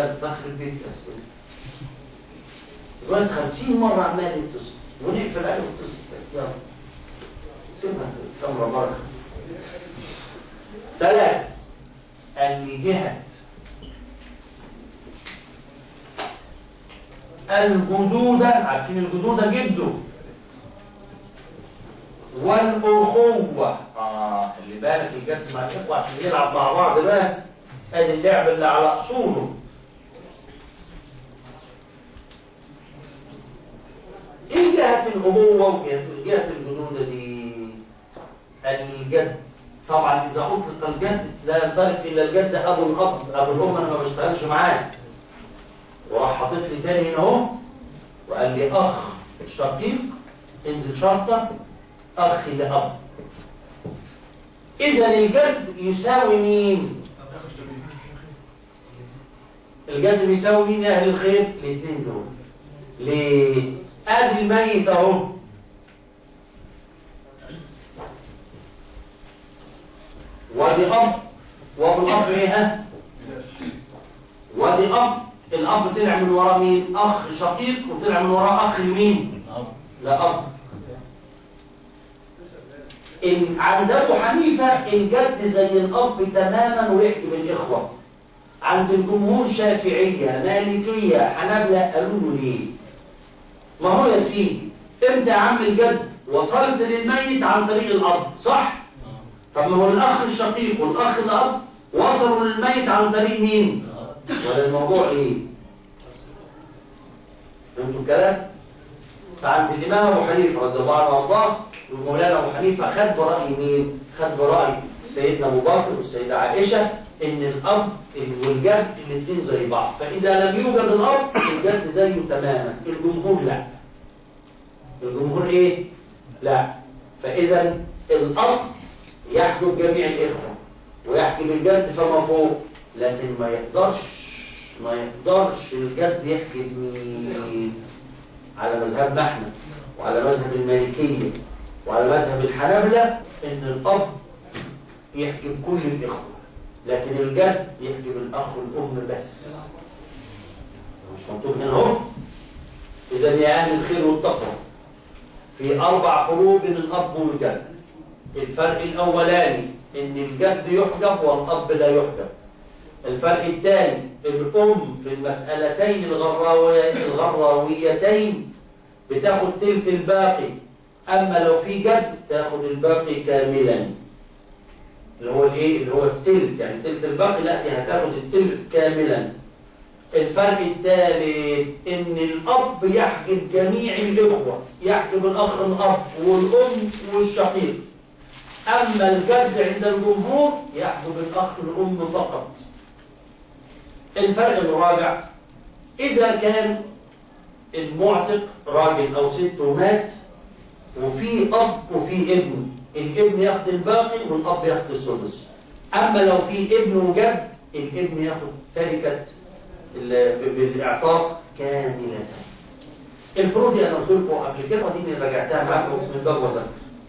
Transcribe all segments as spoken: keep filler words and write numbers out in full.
لا تخرب البيت أسئلة. لغاية خمسين مرة عمال يتصل ونقفل عليه ويتصل. يلا سيبها تمر بركة. ثلاثة الجهة الجدودة، عارفين الجدودة جده، والأخوة. آه اللي بالك الجد مع الإخوة عشان يلعب مع بعض بقى، ادي اللعب اللي على أصوله. إيه جهة الأبوة وجهة الجدودة دي؟ الجد طبعا إذا أطلق الجد لا ينصرف إلا الجد أبو الأب، أبو الأم أنا ما بشتغلش معاه. وراح حاطط لي تاني هنا أهو وقال لي أخ شقيق، انزل شرطة أخ لأب. إذا الجد يساوي مين؟ الجد بيساوي مين يا أهل الخير؟ الاثنين دول. ليه؟ أدي الميت أهو، وادي أب، وأبو الأب إيه ها؟ وادي أب، الأب طلع من وراه مين؟ أخ شقيق، وطلع من وراه أخ لمين؟ لا أب. إن عند أبو حنيفة الجد زي الأب تماما ويحكي بالإخوة. عند الجمهور شافعية مالكية حنابلة قالوا له ليه؟ ما هو يا سيدي أنت يا عم الجد وصلت للميت عن طريق الأب صح؟ طب ما هو الأخ الشقيق والأخ الأب وصلوا للميت عن طريق مين؟ ولا الموضوع إيه؟ فهمتوا الكلام؟ فعند الإمام أبو حنيفة رضي الله عنه وارضاه ومولانا أبو حنيفة خد برأي مين؟ خد برأي سيدنا أبو بكر والسيدة عائشة إن الأب والجد الاثنين زي بعض، فإذا لم يوجد الأب الجد زيه تماما. الجمهور لا. الجمهور إيه؟ لا. فإذا الأب يحجب جميع الإخوة ويحجب الجد فما فوق، لكن ما يقدرش ما يقدرش الجد يحجب مين؟ على مذهبنا احنا وعلى مذهب المالكية وعلى مذهب الحنابلة إن الأب يحجب كل الإخوة، لكن الجد يحجب الأخ والأم بس. مش مكتوب هنا اهو. إذا يا أهل الخير والتقوى في أربع فروق بين الأب والجد. الفرق الأولاني إن الجد يحجب والأب لا يحجب. الفرق الثاني الأم في المسألتين الغراويتين بتاخد تلت الباقي، أما لو في جد تاخد الباقي كاملا، اللي هو الايه؟ اللي هو التلت، يعني تلت الباقي لا دي هتاخد التلت كاملا. الفرق الثالث ان الاب يحجب جميع الاخوه، يحجب الاخ الاب والام والشقيق، اما الجد عند الجمهور يحجب الاخ الام فقط. الفرق الرابع اذا كان المعتق راجل او ست ومات وفي اب وفي ابن، الابن ياخد الباقي والاب ياخد السدس. اما لو في ابن وجد الابن ياخد تركه بالاعطاء كامله. الفروض دي انا قلت لكم قبل كده ودي اللي راجعتها معاكم من باب وزن.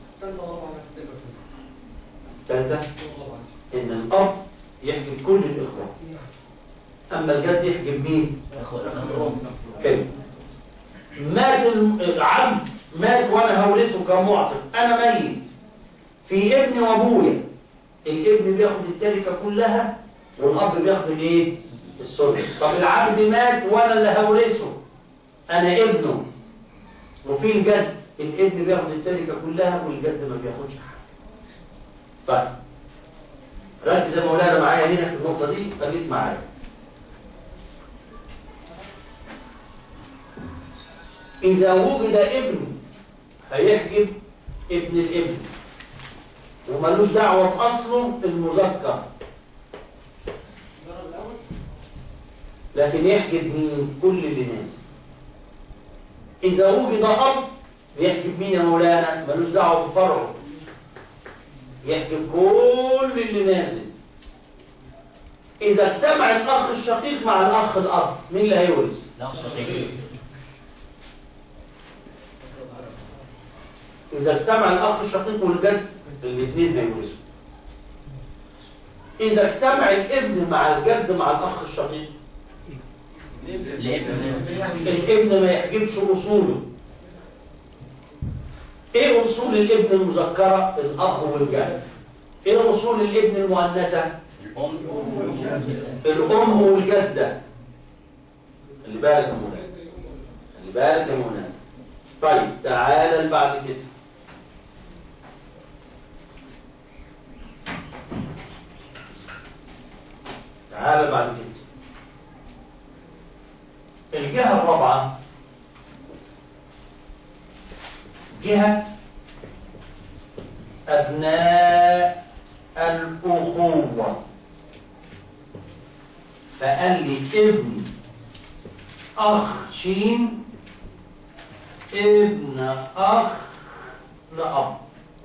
ثالثه ان الاب يحجب كل الاخوه، اما الجد يحجب مين؟ كلمه. مات العبد مات وانا هورثه كمعتق، انا ميت في ابني وابويا، الابن بياخد التركه كلها والاب بياخد الايه؟ السدس. طب العبد مات وانا اللي هورثه، انا ابنه، وفي الجد الابن بياخد التركه كلها والجد ما بياخدش حاجه. طيب ركز يا مولانا معايا هنا في النقطه دي، خليك معايا. إذا وجد ابن هيحجب ابن الابن ومالوش دعوة بأصله المذكر، لكن يحجب مين؟ كل اللي نازل. إذا وجد أب يحجب مين يا مولانا؟ مالوش دعوة بفرعه، يحجب كل اللي نازل. إذا اجتمع الأخ الشقيق مع الأخ الأب مين اللي هيورث؟ الأخ الشقيق. إذا اجتمع الأخ الشقيق والجد الاثنين هيورثوا. إذا اجتمع الابن مع الجد مع الأخ الشقيق الابن ما يحجبش أصوله. إيه أصول الابن المذكرة؟ الأب والجد. إيه أصول الابن المؤنثة؟ الأم والجدة. خلي بالك يا مولانا، خلي بالك يا مولانا. طيب تعالى اللي بعد كده. تعالى بعد كده. الجهة الرابعة جهة أبناء الأخوة. فقال لي ابن أخ شين، ابن أخ لأب.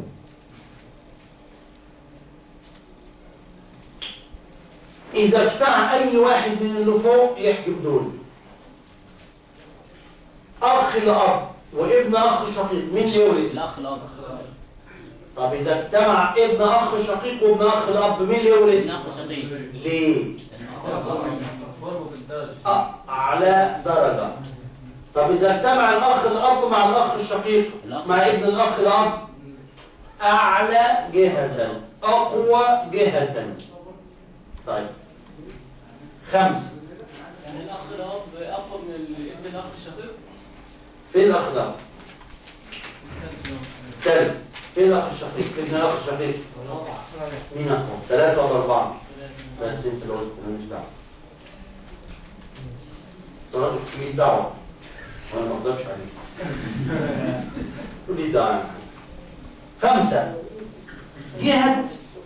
إذا اجتمع أي واحد من اللي فوق يحجب دول. أخ لأب وابن أخ شقيق، مين اللي يورث؟ الأخ الأب. طب إذا اجتمع ابن أخ شقيق وابن أخ لأب، مين اللي يورث؟ ابن أخ شقيق. ليه؟ أه أعلى درجة. طب إذا اجتمع الأخ الأب مع الأخ الشقيق مع ابن الأخ الأب، أعلى جهة، أقوى جهة. طيب خمسة. يعني الأخ الأب أقوى من ابن الأخ الشقيق؟ فين الأخ الأب؟ ثالث. فين الأخ الشقيق؟ ابن الأخ الشقيق مين أقوى؟ ثلاثة ولا أربعة؟ بس أنت لو قلت أنا مش دعوة. صراحة لي دعوة وأنا ما أقدرش عليك. لي دعوة. خمسة جهة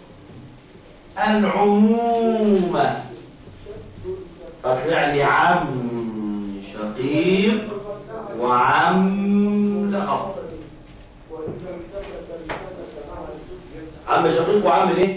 العمومة. فطلع لي عم شقيق وعم لأب. عم شقيق وعم ليه؟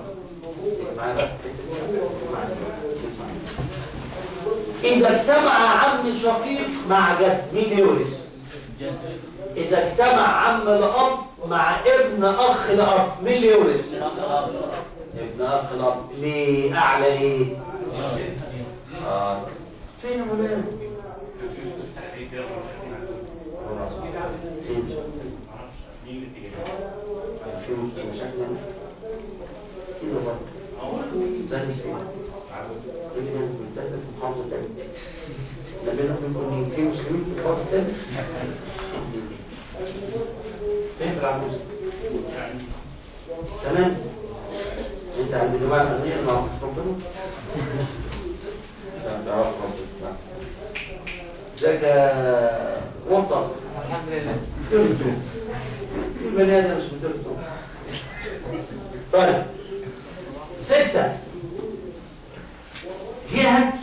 إذا اجتمع عم شقيق مع جد، مين يورث؟ إذا اجتمع عم لأب مع ابن أخ لأب، مين اللي يورث؟ ابن أخ لأب. ليه؟ أعلى إيه؟ آه. فين يا مولانا؟ شو مشاكلنا؟ كده برضه زي فين؟ لكن أنا كنت في محافظة تانية. ده بينهم يكون في مسلمين في محافظة تانية. فين في العجوز؟ تمام؟ أنت عند جماعة الأزياء ما عرفتش ربنا؟ لا تعرف ربنا. ازيك يا وطن؟ الحمد لله. ترتو. في بني آدم اسمه ترتو. طيب. ستة. جهة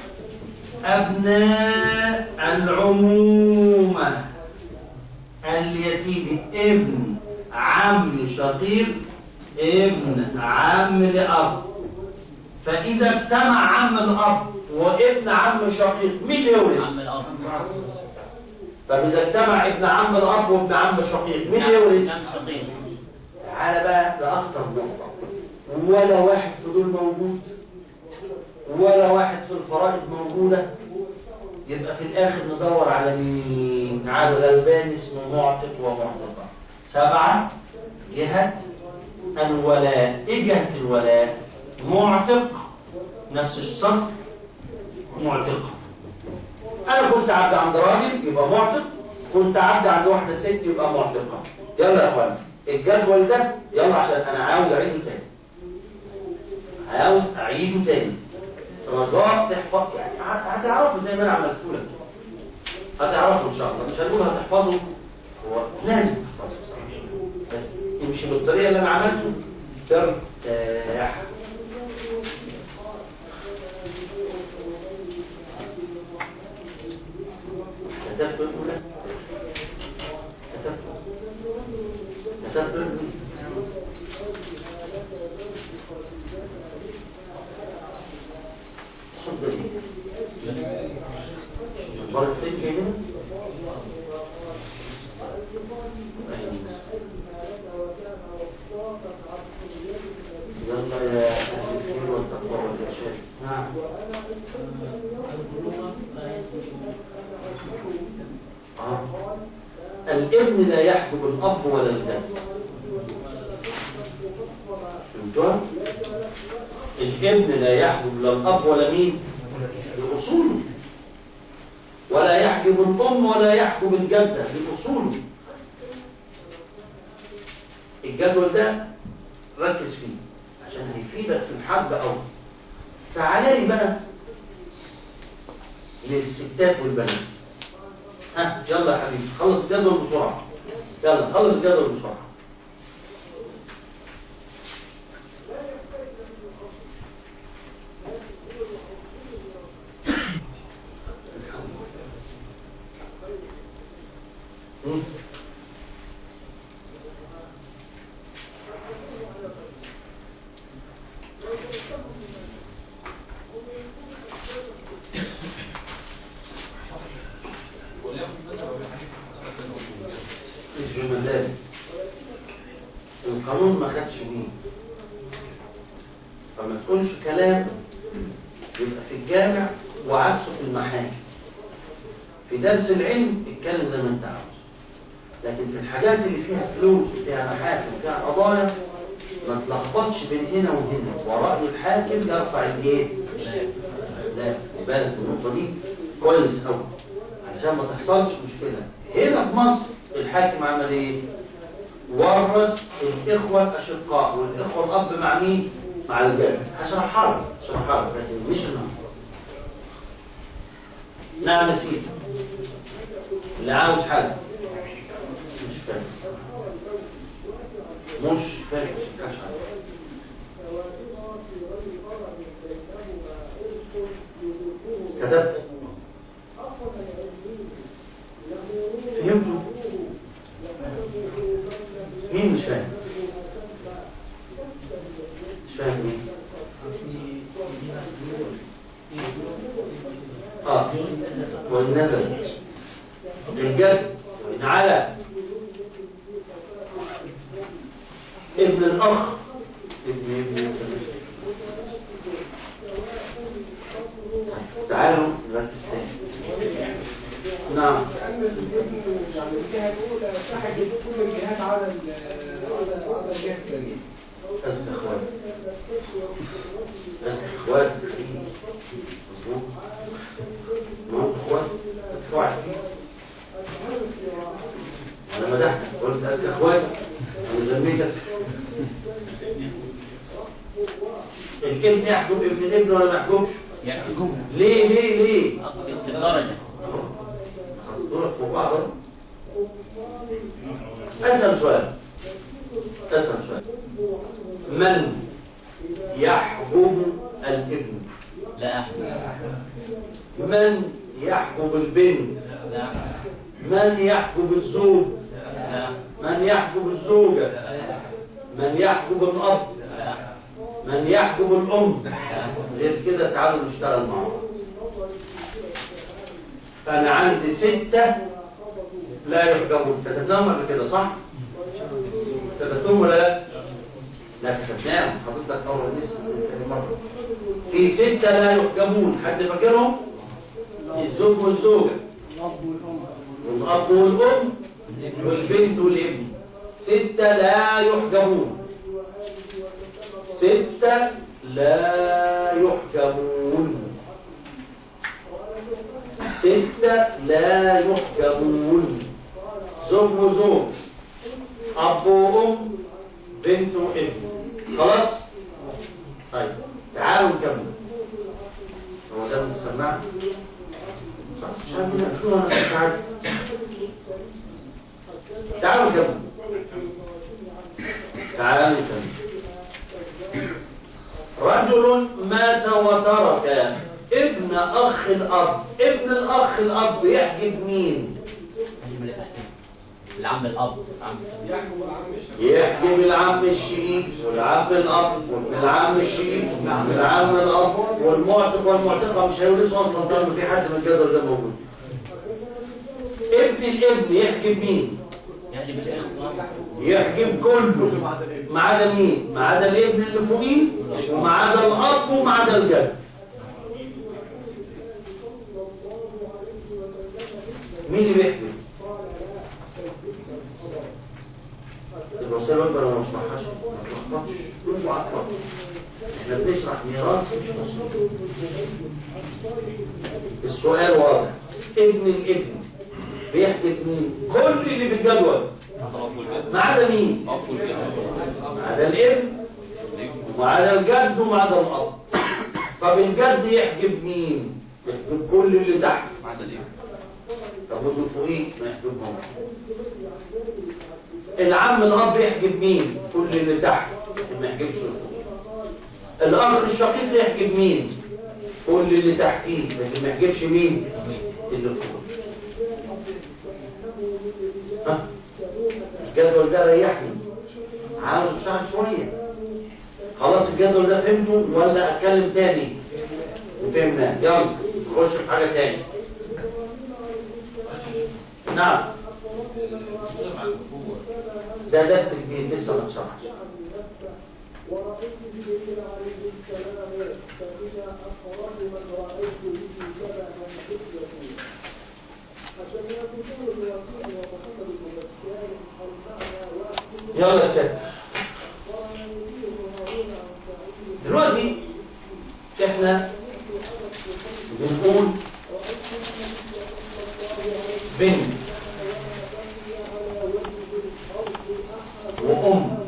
أبناء العمومة. قال لي يا سيدي ابن عم شقيق، ابن عم لأب. فإذا اجتمع عم الأب وابن عم شقيق، مين اللي يورث؟ عم الأب. فإذا اجتمع ابن عم الأب وابن عم شقيق، مين اللي يورث؟ عم شقيق. تعالى بقى لأخطر نقطة. ولا واحد في دول موجود، ولا واحد في الفرائض موجودة. يبقى في الآخر ندور على مين؟ على الغلبان اسمه معتق ومعتقة. سبعة جهة الولاء. إيه جهة الولاء؟ معتق، نفس السطر، معتقة. أنا كنت عبد عند راجل يبقى معتق، كنت عبد عند واحدة ست يبقى معتقة. يلا يا أخوان الجدول ده يلا عشان أنا عاوز أعيده تاني. عاوز أعيده تاني. رجاء تحفظ، يعني هتعرفوا زي ما أنا عملته لك. هتعرفوا إن شاء الله، مش هنقول هتحفظوا، هو لازم تحفظوا بس امشي بالطريقة اللي أنا عملته ترتاح. كتبت الأولى كتبت كتبت الأولى صدق مرة تانية هنا يلا يا أهل الخير والتقوى والإرشاد. نعم. آه. الابن لا يحجب الأب ولا الجد. فهمتوا؟ الابن لا يحجب لا الأب ولا مين؟ لأصوله. ولا يحجب الأم ولا يحجب الجدة لأصوله. الجدول ده ركز فيه عشان هيفيدك في الحرب أوي. تعالى لي بقى للستات والبنات. ها يلا يا حبيبي خلص الجدول بسرعة. يلا خلص الجدول بسرعة. مش بمزاج. القانون ما خدش بيه، فما تقولش كلام يبقى في الجامع وعكسه في المحاكم. في درس العلم اتكلم زي ما انت عاوز، لكن في الحاجات اللي فيها فلوس وفيها محاكم وفيها قضايا ما تلخبطش بين هنا وهنا، ورأي الحاكم يرفع الايه؟ لا، بالك النقطة دي كويس قوي عشان ما تحصلش مشكلة. هنا في مصر الحاكم عمل ايه؟ ورث الإخوة الأشقاء والإخوة الأب مع مين؟ مع الجد. هشرحها لك هشرحها لك لكن مش النهارده. نعم يا سيدي. اللي عاوز حاجة مش فاهم مش فاهم مش حاجة. كتبت فهمتوا؟ مين مش فاهم؟ مش فاهم مين؟ اه وإن نزل الجد وإن على ابن الأخ ابن ابن تعالوا نركز تاني. نعم. لأن الابن يعني الجهة الأولى تحجب كل الجهات على على على الجهة الثانية. أزكى إخوات. أزكى إخوات. مظبوط. ما إخوات. أزكى واحد. أنا مدحتك قلت أزكى إخوات. أنا ذنبيتك. الابن يحكم ابن الابن ولا ما يحكمش؟ يحكم. ليه ليه ليه؟ بالدرجة. دول فوق بعض. أسأل سؤال. أسأل سؤال. من يحجب الابن؟ لا أحسن. من يحجب البنت؟ لا. من يحجب الزوج؟ لا. من يحجب الزوجة؟ لا. من يحجب الأب؟ لا. من يحجب الأم؟ لا. غير كده تعالوا نشتغل مع بعض. أنا عندي ستة لا يحجبون. كتبناهم قبل كده صح؟ كتبتهم ولا لا؟ لا كتبناهم حضرتك أول لسه مرة. في ستة لا يحجبون، حد فاكرهم؟ الزوج والزوجة والأب والأم والبنت والابن. ستة لا يحجبون. ستة لا يحجبون. ستة لا يحجبون. زوج وزوج، أب وأم، بنت وابن. خلاص؟ طيب تعالوا نكمل. هو ده من السماعة؟ خلاص مش عارف نقفله ولا مش عارف. تعالوا نكمل. تعالوا نكمل. رجل مات وترك ابن أخ الأب. ابن الأخ الأب يحجب مين؟ العم الأب. يحجب العم الشقيق والعم الأب وابن العم الشقيق وابن العم الأب والمعتق والمعتقة. مش هيورثوا أصلا طالما في حد من الجدول ده موجود. ابن الابن يحجب مين؟ يحجب الإخوة. يحجب كله ما عدا مين؟ ما عدا الابن اللي فوقيه وما عدا الأب وما عدا الجد. مين اللي بيحجب؟ الوصية الأكبر أنا مش بحشر ما تلخبطش ما تعطلش. احنا بنشرح ميراث مش مسلم. السؤال واضح. ابن الابن بيحجب مين؟ كل اللي بالجدول ما عدا مين؟ ما عدا الابن وما عدا الجد وما عدا الأب. طب الجد يحجب مين؟ يحجب كل اللي تحت ما عدا الابن. طب واللي فوقيه ما يحجبهمش. العم الأب يحجب مين؟ كل اللي تحت ما يحجبش الفوق. الأخ الشقيق يحجب مين؟ كل اللي تحتيه لكن ما يحجبش مين؟ اللي فوق. ها؟ الجدول ده ريحني عاوز اشتغل شويه. خلاص الجدول ده فهمته ولا اتكلم تاني؟ وفهمناه. يلا نخش في حاجه تاني. نعم ده درس كبير لسه ما اتشرحش. ورأيت جبريل عليه السلام فإذا أخرج من رأيت به شبها حجته فسمعت نور الوكيل ومحمد بن بشار المعنى واحد. يلا يا سيدي دلوقتي احنا بنقول بنت وأم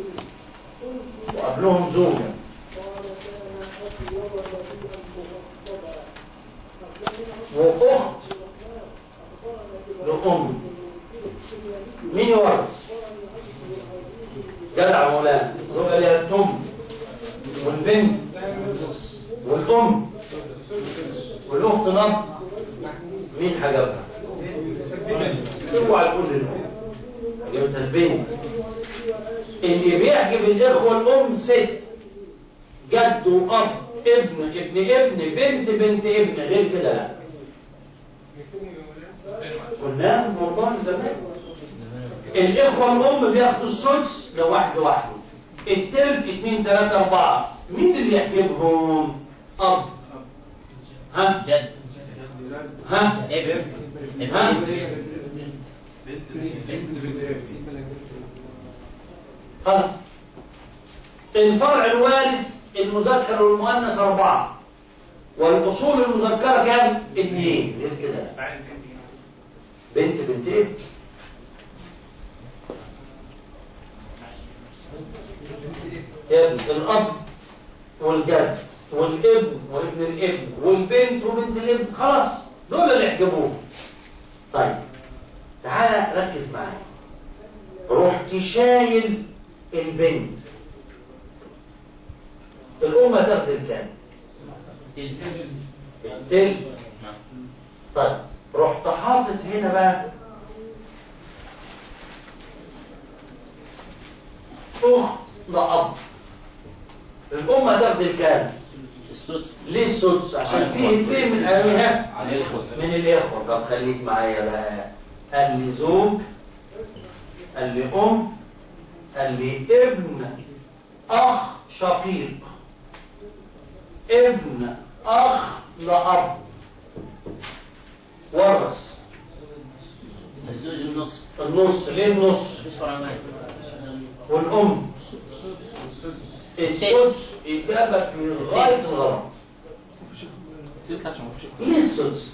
وقبلهم زوجة وأخت لأم. مين يورث؟ جدع مولانا. الزوجة ليها الثمن والبنت والأم والأخت نص. مين حجبها؟ اوعى تقول للأم حجبتها البنت. اللي بيحجب الإخوة الأم ست، جد وأب ابن ابن ابن بنت بنت ابن، غير كده لا. قلنا الموضوع زمان. الإخوة الأم بياخدوا السدس ده واحد لوحده، التلت اتنين تلاتة أربعة. مين اللي يحجبهم؟ أب. ها؟ جد. ها؟ ابن. ها؟ خلاص. الفرع الوارث المذكر والمؤنث أربعة، والأصول المذكرة كام؟ اثنين. غير كده بنت بنت ابن. ابن الأب والجد والابن وابن الابن والبنت وبنت الابن. خلاص دول اللي يحجبوه. طيب تعالى ركز معايا. رحت شايل البنت، الأم هتاخد الكام؟ التلت. طيب رحت حاطط هنا بقى أخت لأب، الأم هتاخد الكام؟ السدس. ليه السدس؟ عشان فيه اثنين من أهلها الإخوة. من الإخوة. طب خليك معايا بقى. قال لي زوج، قال لي أم، قال لي ابن أخ شقيق، ابن أخ لأب ورث. الزوج النصف. النص. ليه النص؟ مفيش فرع واحد. والأم السدس. إجابة في غاية الغلط. ليه السدس؟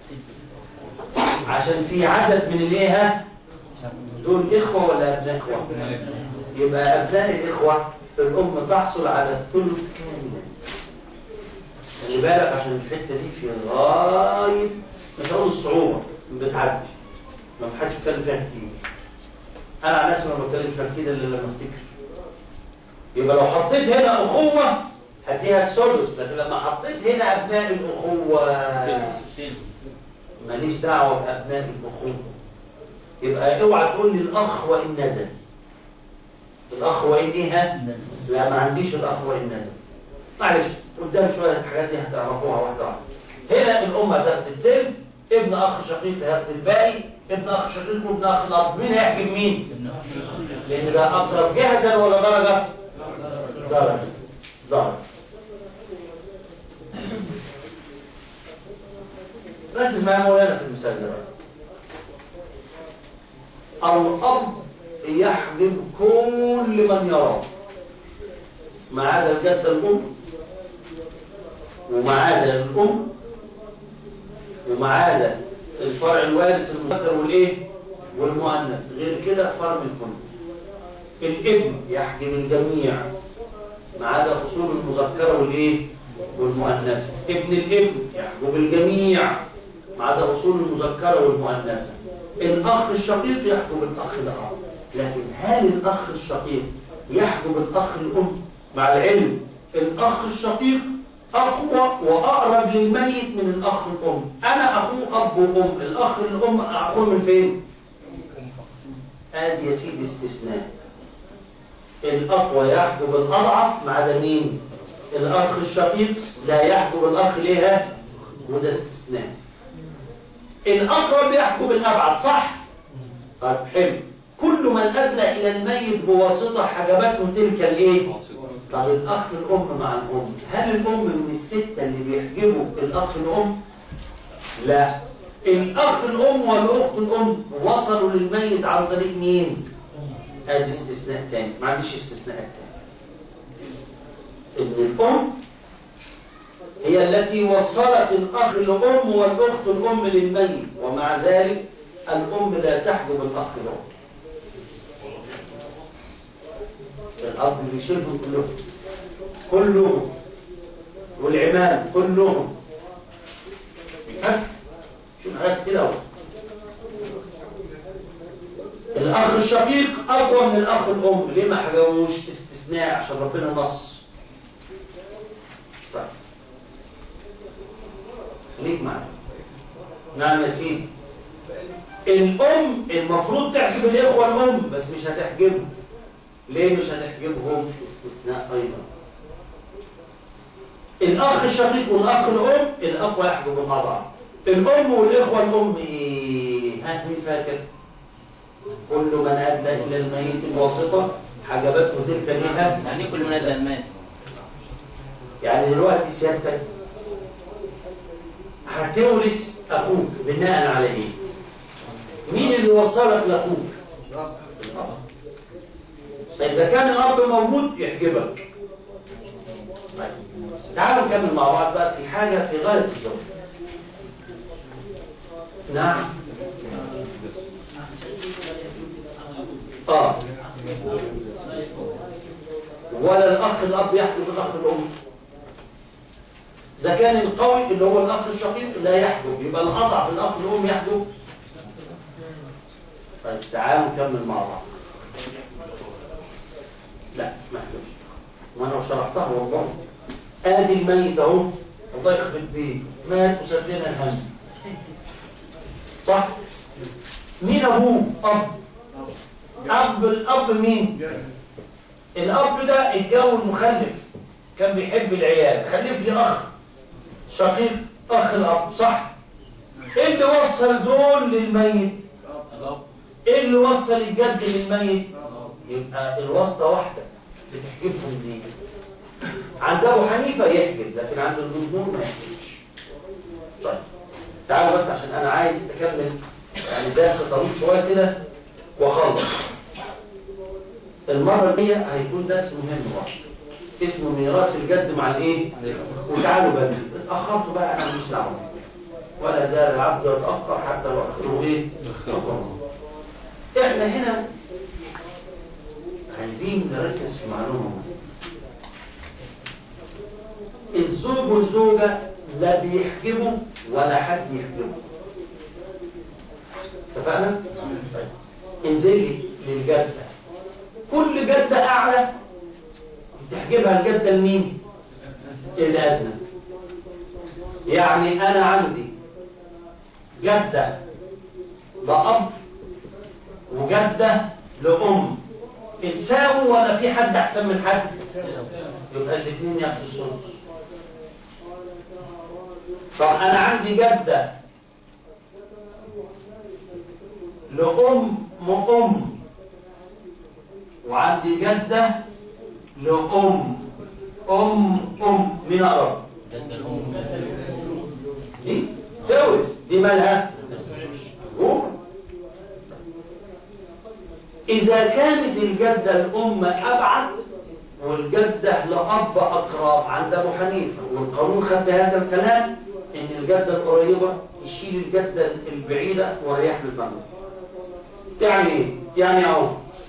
عشان في عدد من الإيه؟ دول إخوة ولا أبناء إخوة؟ يبقى أبناء الإخوة الأم تحصل على الثلث كاملا. خلي بالك عشان الحتة دي في غاية مش هقول الصعوبة، بتعدي ما حدش بيتكلم فيها كتير. أنا عن نفسي ما بتكلمش فيها كتير إلا لما أفتكر. يبقى لو حطيت هنا أخوة هديها السدس، لكن لما حطيت هنا أبناء الأخوة ماليش دعوة بأبناء الأخوة. يبقى اوعى تقول لي الأخ وإن نزل. الأخ وإن إيه؟ لا ما عنديش الأخ وإن نزل. معلش قدام شوية الحاجات دي هتعرفوها واحدة واحدة. هنا الأم هتاخد التلت، ابن أخ شقيق هياخد الباقي، ابن أخ شقيق وابن أخ الأب. مين هيحجب مين؟ لأن ده أقرب جهة ولا درجة؟ درجة. درجة. ركز معايا مولانا في المثال ده. الأب يحجب كل من يراه ما عدا الجدة الأم وما عدا الأم وما عدا الفرع الوارث المذكر والإيه والمؤنث، غير كده فرع الكل. الابن يحجب الجميع ما عدا أصول المذكرة والإيه والمؤنثة. ابن الابن يحجب الجميع ما عدا أصول المذكرة والمؤنثة. الأخ الشقيق يحجب الأخ الأب. لكن هل الأخ الشقيق يحجب الأخ الأم؟ مع العلم الأخ الشقيق أقوى وأقرب للميت من الأخ الأم. أنا أخوه أب وأم، الأخ الأم أخوه من فين؟ آدي يا سيدي استثناء. الأقوى يحجب الأضعف ما عدا مين؟ الأخ الشقيق لا يحجب الأخ ليها، وده استثناء. الأقرب يحجب الأبعد، صح؟ طيب حلو. كل من أدى إلى الميت بواسطة حجبته تلك الإيه؟ طب الأخ الأم مع الأم، هل الأم من الستة اللي بيحجبوا الأخ الأم؟ لا. الأخ الأم والأخت الأم وصلوا للميت عن طريق مين؟ ادي استثناء تاني، ما عنديش استثناءات تاني. ان الام هي التي وصلت الاخ الام والاخت الام للميت، ومع ذلك الام لا تحجب الاخ الام. الاب بيشيلهم كلهم كلهم والعمام كلهم. ها شوف حاجات كده اهو. الأخ الشقيق أقوى من الأخ الأم، ليه ما حجبوش؟ استثناء عشان ربنا نص. طيب خليك معايا. نعم يا سيدي. الأم المفروض تحجب الإخوة الأم بس مش هتحجبهم. ليه مش هتحجبهم؟ استثناء أيضا. الأخ الشقيق والأخ الأم الأقوى يحجب الأضعف. الأم والإخوة الأم إيه؟ ها مين فاكر؟ كل من أدى إلى الميت بواسطة حجبته تلك لها. يعني كل من أدى الميت. يعني دلوقتي سيادتك هتورث أخوك بناء على إيه؟ مين اللي وصلك لأخوك؟ الأب. فإذا كان الأب موجود يحجبك. طيب تعالوا نكمل مع بعض بقى في حاجة في غاية الزوج. نعم. آه. ولا الأخ الأب يحجب الأخ الأم. إذا كان القوي اللي هو الأخ الشقيق لا يحجب، يبقى الأضعف الأخ الأم يحجب. طيب تعالوا نكمل مع بعض. لا ما يحجبش، وأنا شرحتها والله. آدي الميت أهو، الله يخرب بيه، مات وسدنا الهم. صح؟ مين أبوه؟ أب. أب الأب مين؟ الأب ده اتجوز مخلف، كان بيحب العيال، خلف لي أخ شقيق أخ الأب، صح؟ إيه اللي وصل دول للميت؟ إيه اللي وصل الجد للميت؟ يبقى الواسطة واحدة بتحجبهم دي. عند أبو حنيفة يحجب، لكن عند الجمهور ما يحجبش. طيب تعالوا بس عشان أنا عايز أكمل يعني درس طويل شوية كده وأخلص. المرة الجاية هيكون درس مهم واحد اسمه ميراث الجد مع الايه؟ وتعالوا بقى اتأخرتوا بقى انا مش دعوة ولا زال العبد يتأخر حتى لو اخره ايه؟ احنا هنا عايزين نركز في معلومة. الزوج والزوجة لا بيحجبوا ولا حد يحجبه. اتفقنا؟ طيب انزلي للجدة، كل جدة أعلى تحجبها الجدة لمين؟ الأدنى. يعني أنا عندي جدة لأب وجدة لأم، اتساووا ولا في حد أحسن من حد؟ يبقى الاثنين ياخدوا السدس. طب أنا عندي جدة لأم أم وعندي جدة لأم أم أم، مين أقرب؟ دي جوز، دي مالها؟ أم. إذا كانت الجدة الأم أبعد والجدة لأب أقرب عند أبو حنيفة، والقانون خد بهذا الكلام إن الجدة القريبة تشيل الجدة البعيدة وريح القانون. يعني إيه؟ يعني أهو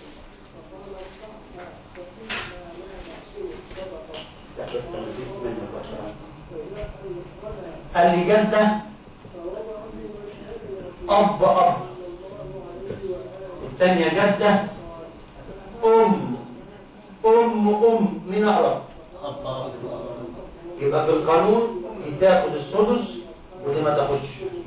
لا بس أنا نسيت منك بقى. قال لي جدة أب أب، الثانية جدة أم أم أم، مين أقرب؟ يبقى في القانون تاخد السدس ودي ما تاخدش.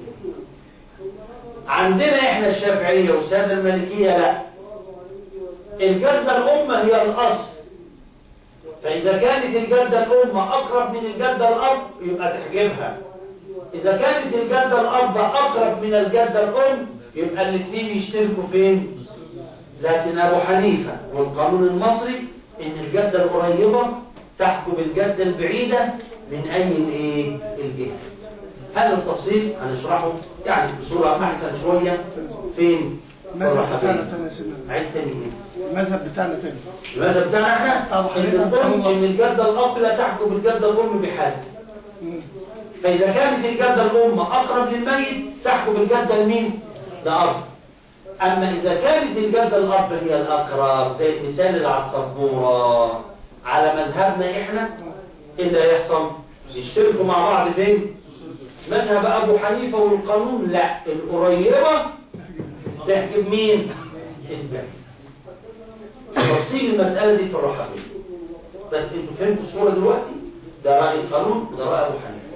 عندنا احنا الشافعية والسادة المالكية لا، الجدة الأم هي الأصل، فإذا كانت الجدة الأم أقرب من الجدة الأب يبقى تحجبها. إذا كانت الجدة الأب أقرب من الجدة الأم يبقى الاثنين يشتركوا فين؟ لكن أبو حنيفة والقانون المصري إن الجدة القريبة تحجب الجدة البعيدة من أي الإيه؟ الجهة. هذا التفصيل هنشرحه يعني بصورة أحسن شوية فين؟ المذهب بتاعنا تاني سنة. عيد تاني المذهب بتاعنا تاني. المذهب بتاعنا احنا أبو حنيفة إن الأم إن الجدة الأب لا تحجب الجدة الأم بحال. فإذا كانت الجدة الأم أقرب للميت تحجب الجدة لمين؟ لأب. أما إذا كانت الجدة الأب هي الأقرب زي المثال اللي على السبورة على مذهبنا إحنا، إيه اللي هيحصل؟ يشتركوا مع بعض فين؟ مذهب أبو حنيفة والقانون لا، القريبة تحجب مين؟ البعيد. تفصيل المسألة دي في الرحابية، بس أنتوا فهمتوا الصورة دلوقتي؟ ده رأي القانون وده رأي أبو حنيفة.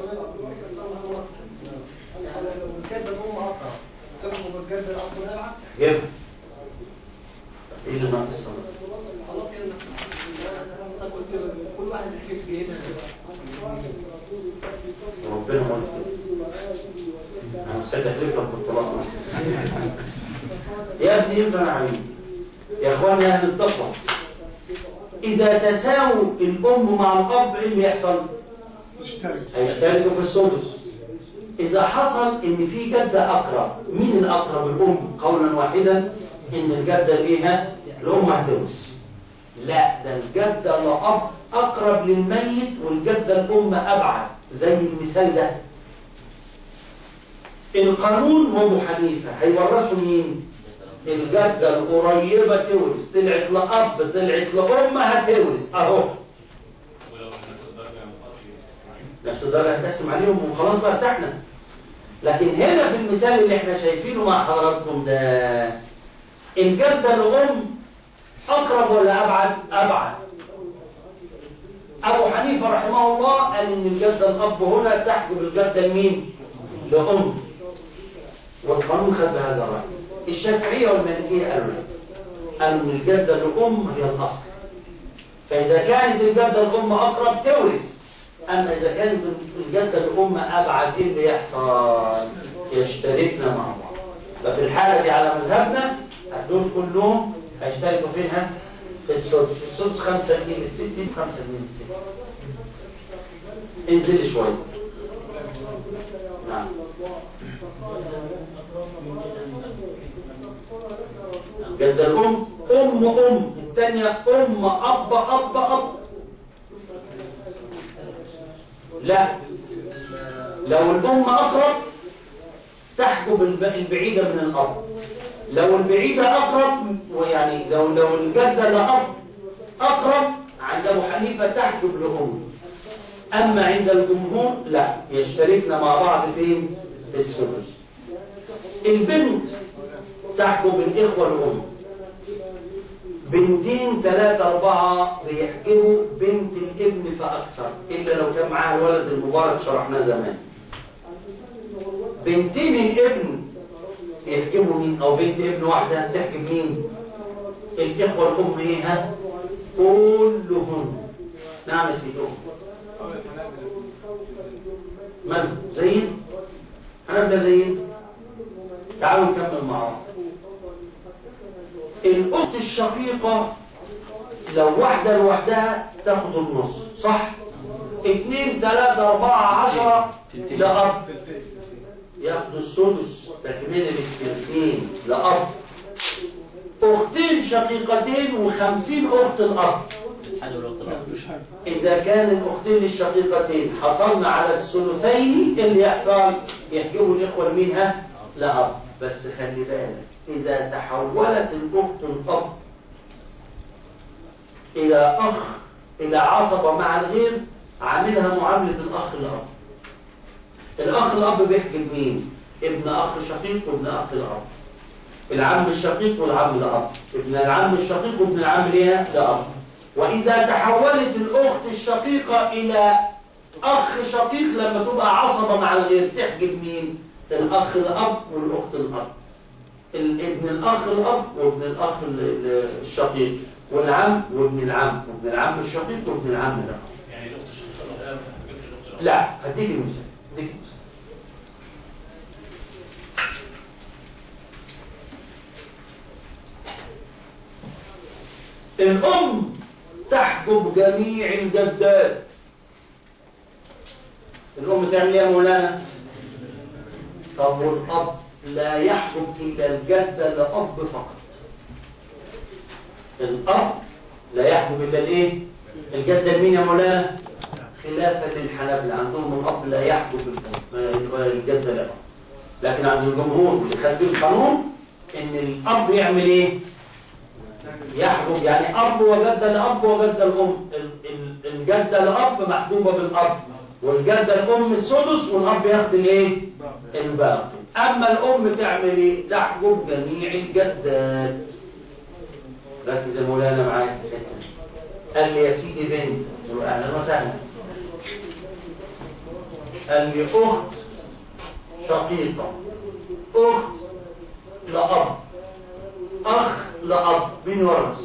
جيبها. ايه اللي ناقص؟ خلاص كل واحد يحكي بيدها. ربنا ما انا مستعد احلف لك بالطلاق. يا ابني ينفع يا حبيبي يا اخوانا اهل التقوى، اذا تساووا الام مع الاب ايه اللي يحصل؟ هيشتركوا في السدس. إذا حصل إن في جدة أقرب، مين الأقرب؟ الأم قولا واحدا إن الجدة الإيه؟ الأم هتورث. لا، ده الجدة الأب أقرب للميت والجدة الأم أبعد زي المثال ده. القانون وأبو حنيفة هيورثوا مين؟ الجدة القريبة تورث، طلعت لأب طلعت لأم هتورث أهو. نفس الدرجة هتقسم عليهم وخلاص بقى ارتحنا. لكن هنا في المثال اللي احنا شايفينه مع حضراتكم ده الجدة الأم أقرب ولا أبعد؟ أبعد. أبو حنيفة رحمه الله قال إن الجدة الأب هنا تحجب الجدة لمين؟ لأم. والقانون خد هذا الرأي. الشافعية والمالكية قالوا لا، قالوا إن الجدة الأم هي الأصل. فإذا كانت الجدة الأم أقرب تورث. أما إذا كانت الجدة الأم أبعد إيه اللي يحصل؟ يشتركنا مع بعض. ففي الحالة دي على مذهبنا هدول كلهم هيشتركوا فيها في السدس. السدس خمسة جنيه للستين خمسة جنيه للستين. انزلي شوية. نعم. جدة الأم أم أم، الثانية أم أب أب أب. لا، لو الأم أقرب تحجب البعيدة من الأب. لو البعيدة أقرب ويعني لو لو الجدة لأب أقرب عند أبو حنيفة تحجب لأم. أما عند الجمهور لا، يشتركنا مع بعض فين؟ في السدس. البنت تحجب الإخوة الأم. بنتين ثلاثة أربعة بيحجبوا بنت الابن فأكثر، إلا لو كان معاها الولد المبارك شرحناه زمان. بنتين الابن يحجبوا مين؟ أو بنت ابن واحدة تحجب مين؟ الإخوة الأم إيه ها؟ كلهن. نعم يا سيدي. من؟ زين؟ هنبدأ زين؟ تعالوا نكمل مع بعض. الأخت الشقيقة لو واحدة لوحدها تاخد النص، صح؟ اتنين تلاتة أربعة عشرة لأب ياخدوا السدس تكملة الثلثين لأب. أختين شقيقتين وخمسين أخت الأب. حاجة الوقت الأخر. إذا كان الأختين الشقيقتين حصلنا على الثلثين، اللي يحصل يحجبوا الإخوة منها لأب. بس خلي بالك، إذا تحولت الأخت الأب إلى أخ إلى عصبة مع الغير، عاملها معاملة الأخ الأب. الأخ الأب بيحجب مين؟ ابن أخ شقيق وابن أخ الأب، العم الشقيق والعم الأب، ابن العم الشقيق وابن العم ليها لأب. وإذا تحولت الأخت الشقيقة إلى أخ شقيق لما تبقى عصبة مع الغير، تحجب مين؟ الأخ الأب والأخت الأب، ابن الأخ الأب وابن الأخ الشقيق، والعم وابن العم وابن العم الشقيق وابن العم الأخ. يعني الأخت الشقيقة ما بتحجبش الأخت الأخرى. لا، هديك المثال هديك المثال الأم تحجب جميع الجدات. الأم تعمل ايه يا مولانا؟ طب والأب لا يحجب إلا الجدة لأب فقط. الأب لا يحجب إلا الإيه؟ الجدة لمين يا مولانا؟ خلافا للحنابلة، عندهم الأب لا يحجب الجدة لأب. لكن عند الجمهور اللي خد القانون إن الأب يعمل إيه؟ يحجب، يعني أب وجدة لأب وجدة الأم. الجدة لأب محجوبة بالأب، والجدة الأم السدس، والأب ياخد الإيه؟ الباقي. أما الأم تعمل إيه؟ تحجب جميع الجدات. ركز يا مولانا معايا في الحتة دي. قال لي يا سيدي بنت، قلت له أهلا وسهلا. قال لي أخت شقيقة، أخت لأب، أخ لأب، مين يورث؟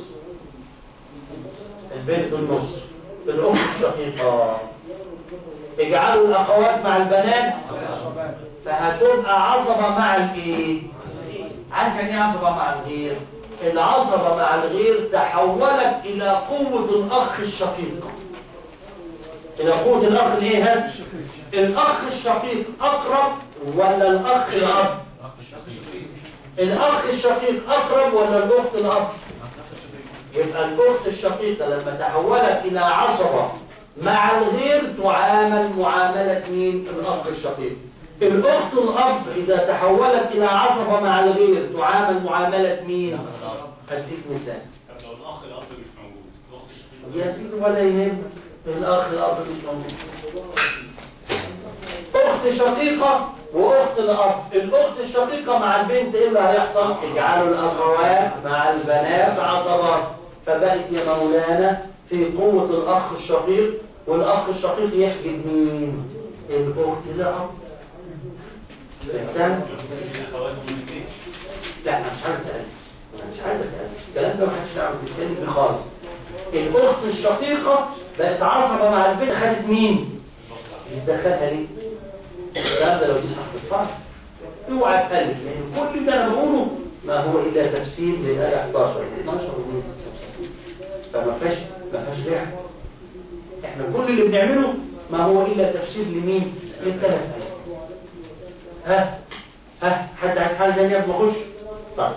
البنت النص، الأخت الشقيقة. اجعلوا الأخوات مع البنات فهتبقى عصبة مع الإيه؟ عارف يعني إيه عصبة مع الغير؟ العصبة مع الغير تحولت إلى قوة الأخ الشقيق. إلى قوة الأخ الإيه هاد؟ الأخ الشقيق أقرب ولا الأخ الأب؟ الأخ الشقيق أقرب ولا الأخت الأب؟ يبقى الأخت الشقيقة لما تحولت إلى عصبة مع الغير تعامل معاملة مين؟ الأخ الشقيق. الأخت الأب إذا تحولت إلى عصبة مع الغير تعامل معاملة مين؟ أديك مثال. طب لو الأخ الأب مش موجود، الأخت الشقيقة. يا سيدي ولا يهم، الأخ الأب مش موجود. أخت شقيقة وأخت الأب. الأخت الشقيقة مع البنت إيه اللي هيحصل؟ اجعلوا الأخوات مع البنات عصبات، فبقت يا مولانا في قوة الأخ الشقيق، والأخ الشقيق يحجب مين؟ الأخت الأب. فهمت؟ لا أنا مش عارف أتألف، أنا مش عارف أتألف، الكلام ده محدش يعرف يتكلم خالص. الأخت الشقيقة بقت عصبة مع البنت، خدت مين؟ دخلها ليه؟ الكلام ده لو دي صح الفرق اوعى تألف، لأن يعني كل ده أنا بقوله ما هو إلا تفسير للآية احداشر اتناشر و ستة وستين، فما فيهاش ما فيهاش لعب. إحنا كل اللي بنعمله ما هو إلا تفسير لمين؟ للثلاث آيات. ها ها حد عايز حاجة ثانية قبل ما أخش؟ طيب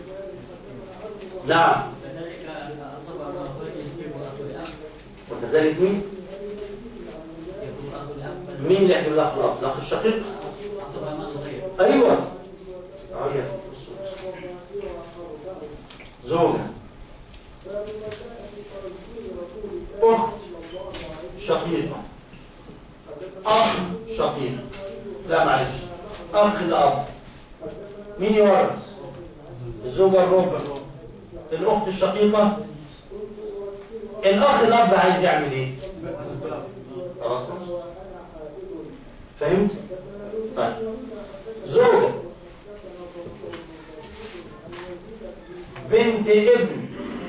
نعم. وكذلك مين؟ مين اللي يحجب الأخ الأب؟ الأخ الشقيق؟ أيوة. زوجة، أخت شقيقة، أخ شقيق، لا معلش، أخ الأب. مين يورث؟ الزوجة الربع، الأخت الشقيقة. الأخ الأب عايز يعمل إيه؟ خلاص فهمت؟ طيب زوجة، بنت ابن،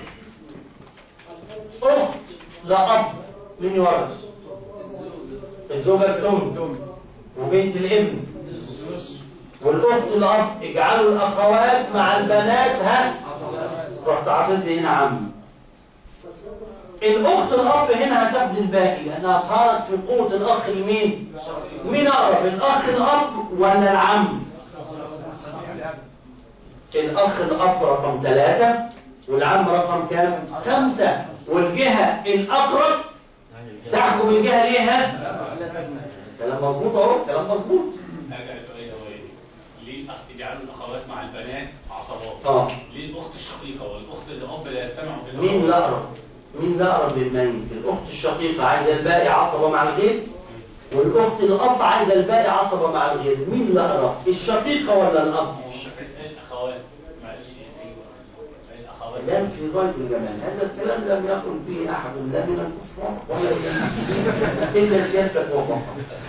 أخت لأب، مين يورث؟ الزوجة الأم وبنت الابن والأخت الأب. اجعلوا الأخوات مع البنات ها؟ رحت عطيت هنا عم. الأخت الأب هنا هتاخد الباقي لأنها صارت في قوة الأخ لمين؟ مين أقرب؟ الأخ الأب ولا العم؟ الأخ الأب رقم ثلاثة، والعم رقم كام؟ خمسة، والجهة الأقرب تحكم الجهة ليها. كلام مظبوط أهو، كلام مظبوط. ارجع لسؤالي الاولاني، ليه الاخ بيجعلوا الاخوات مع البنات عصبات؟ اه ليه الاخت الشقيقه والاخت الاب لا يجتمعوا في مين الأقرب؟ مين الأقرب للميت؟ الأخت الشقيقة عايزة الباقي عصبة مع الغير، والأخت الأب عايزة الباقي عصبة مع الغير. مين الأقرب؟ الشقيقة ولا الأب؟ الاخوات معلش الاخوات كلام في غاية الجمال. هذا الكلام لم يقل فيه أحد لا من الكفار ولا من إلا سيادتك وفقط.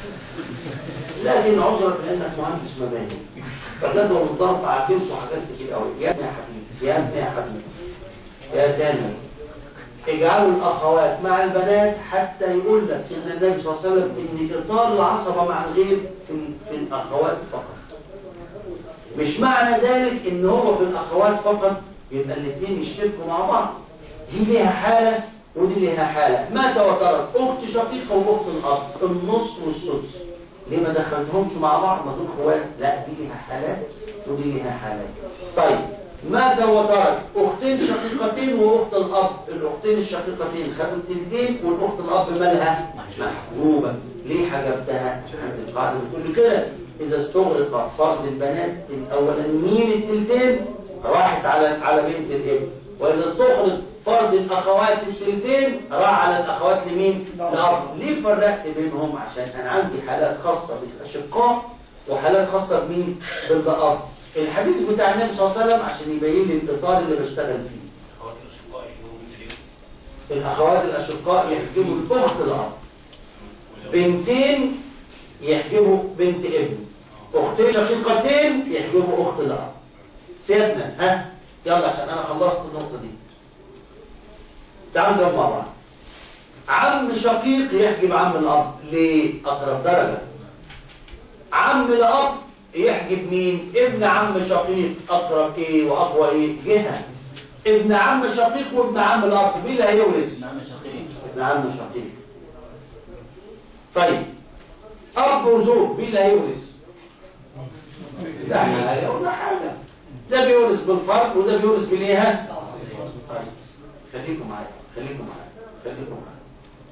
لكن عذرك لأنك مهندس مباني فجدوا الضرب عارفين حاجات كتير قوي. يا ابني يا حبيبي، يا ابني يا حبيبي، يا تامر، اجعلوا الأخوات مع البنات حتى يقول لك سيدنا النبي صلى الله عليه وسلم إن إطار العصبة مع الغير في, في الأخوات فقط. مش معنى ذلك إن هو في الأخوات فقط يبقى الاثنين يشتركوا مع بعض. دي ليها حالة ودي ليها حالة. مات وترك أخت شقيقة وأخت الأب النص والسدس، ليه ما دخلتهمش مع بعض؟ ما دول اخوات. لا، دي ليها حالات ودي ليها حالات. طيب مات وترك اختين شقيقتين واخت الاب، الاختين الشقيقتين خدوا التلتين والاخت الاب مالها محجوبه. ليه حجبتها؟ عند القاعده بتقول كده: اذا استغرق فرض البنات الاولانيين التلتين راحت على على بنت الابن، واذا استخرج فرض الاخوات التلتين راح على الاخوات لمين؟ الاب. ليه فرقت بينهم؟ عشان انا عندي حالات خاصه بالاشقاء وحالات خاصه بمين؟ بالاب. الحديث بتاع النبي صلى الله عليه وسلم عشان يبين لي الاطار اللي بشتغل فيه. اخوات الاشقاء يجوا الاخوات الاشقاء يحجبوا الاخت الاب، بنتين يحجبوا بنت ابن، اختين شقيقتين يحجبوا اخت الاب. سيبنا ها يلا عشان انا خلصت النقطه دي. تعالوا نجاوب مع بعض. عم شقيق يحجب عم الاب ليه؟ اقرب درجه. عم الاب يحجب مين؟ ابن عم شقيق. اقرب ايه واقوى ايه؟ جهه. ابن عم شقيق وابن عم الاب مين اللي هيورث؟ ابن عم شقيق. ابن عم شقيق. طيب اب وزوج مين اللي هيورث؟ ده احنا هيقولنا حاجه، ده بيورث بالفرق وده بيورث بالايه؟ طيب خليكم معايا خليكم معايا خليكم معايا.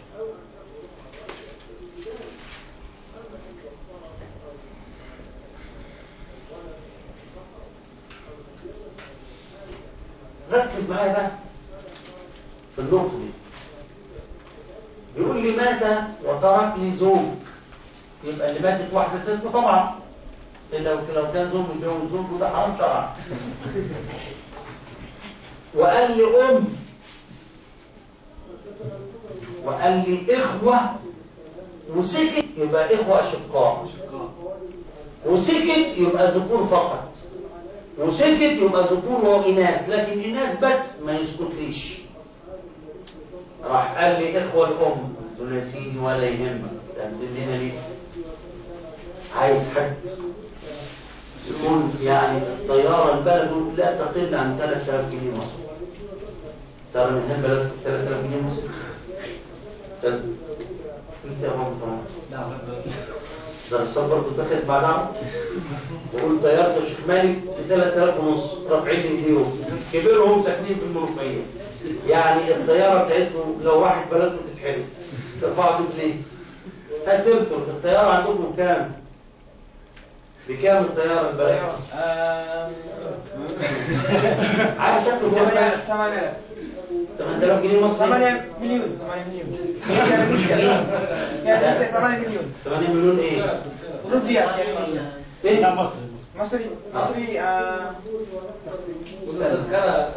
ركز معايا بقى في النقطة دي. بيقول لي مات وترك لي زوج، يبقى اللي ماتت واحدة ست طبعا، إلا لو كان زوج متجوز زوج وده حرام شرعا. وقال لي أم، وقال لي إخوة، وسكت يبقى إخوة أشقاء، وسكت يبقى ذكور فقط، وسكت يبقى ذكور وإناث، لكن إناث بس ما يسكتليش. راح قال لي إخوة الأم، قلت له يا سيدي ولا يهمك، تنزل لنا ليه؟ عايز حد يكون يعني الطيارة البلد لا تقل عن ثلاثة آلاف جنيه مصري. ترى من هنا بلد ثلاثة آلاف جنيه مصري؟ قلت يا ماما طبعا ده السفر كنت واخد بعدها وقلت طيارة الشيخ مالك ب ثلاثة آلاف ونص رافعين لي في يوم كبيرهم ساكنين في المنوفية، يعني الطيارة بتاعتهم لو واحد بلده تتحرق ترفعوا بيت ليه؟ هترتر. الطيارة عندكم كام؟ بكام الطيارة البلد؟ عارف شكله ثمانية آلاف ثمانية آلاف جنيه مصري؟ ثمانية مليون ثمانية مليون يعني روسيا يعني روسيا ثمانية مليون ثمانية مليون ايه؟ روبيات يعني روسيا ايه؟ لا مصري مصري مصري آه تذكرة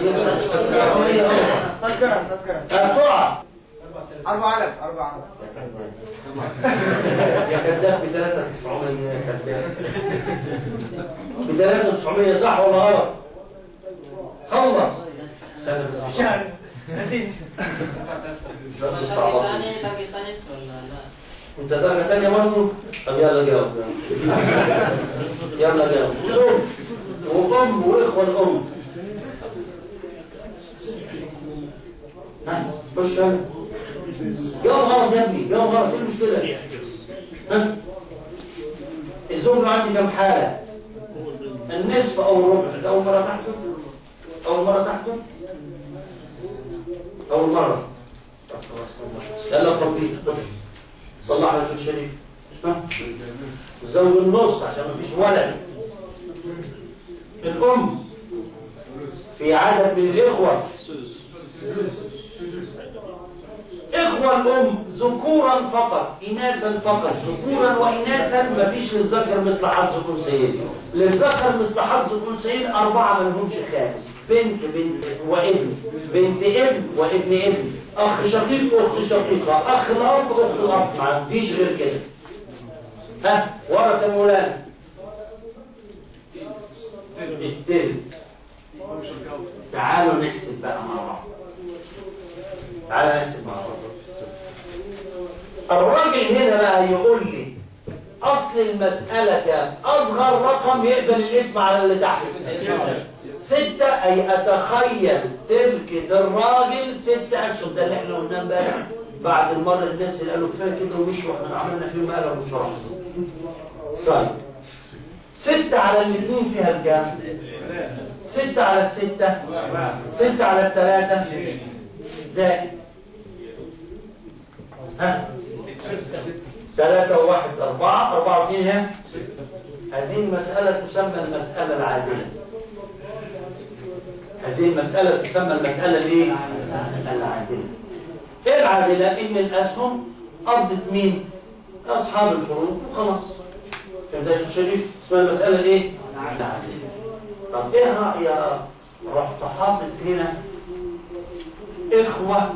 تذكرة تذكرة بسرعة أربعة آلاف أربعة آلاف يا كذاب ب ثلاثة آلاف وتسعمية يا كذاب ب ثلاثة آلاف وتسعمية صح ولا غلط؟ خلص شهر نسيت انت درجة تانية برضه؟ طب يلا جاوب يلا جاوب. زوج وأم وإخوة الأم. ها خش أنا. جاوب غلط يا ابني، جاوب غلط، ايه المشكلة؟ ها؟ الزوج عندي كم حالة؟ النسبة النصف أو الربع. ده أول مرة تحته؟ أول مرة تحته؟ أول مرة. يلا تربيه. صلى على الشيخ الشريف. زود النص عشان ما فيش ولد. الأم في عدد من الإخوة. إخوة الأم ذكورا فقط، إناثا فقط، ذكورا وإناثا، ما فيش للذكر مثل حظ الأنثيين. للذكر مثل حظ الأنثيين أربعة ما لهمش خامس، بنت بنت وابن، بنت ابن وابن ابن، أخ شقيق أخت شقيقة، أخ الأب أخت الأب، ما عنديش غير كده. ها ورث مولانا التلت. تعالوا نحسب بقى مع بعض. تعالوا نحسب مع بعض. الراجل هنا بقى يقول لي أصل المسألة كام؟ أصغر رقم يقبل الاسم على اللي تحت ستة. أي أتخيل تركة الراجل ست أسهم. ده اللي احنا قلناه امبارح بعد المرة الناس اللي قالوا كفاية كده ومشوا واحنا عملنا فيهم قلب وشرح. طيب ستة على الاثنين فيها الكام؟ ستة على الستة، ستة على الثلاثة زائد ها ثلاثة وواحد أربعة، أربعة واثنين ها. هذه المسألة تسمى المسألة العادلة. هذه المسألة تسمى المسألة الايه؟ العادلة. ايه العادلة؟ إن الأسهم قضت مين؟ أصحاب الفروض وخلاص. فهمت يا شيخ شريف؟ اسمها المسألة الايه؟ العادلة. طب ايه رأيك؟ رحت حاطط هنا إخوة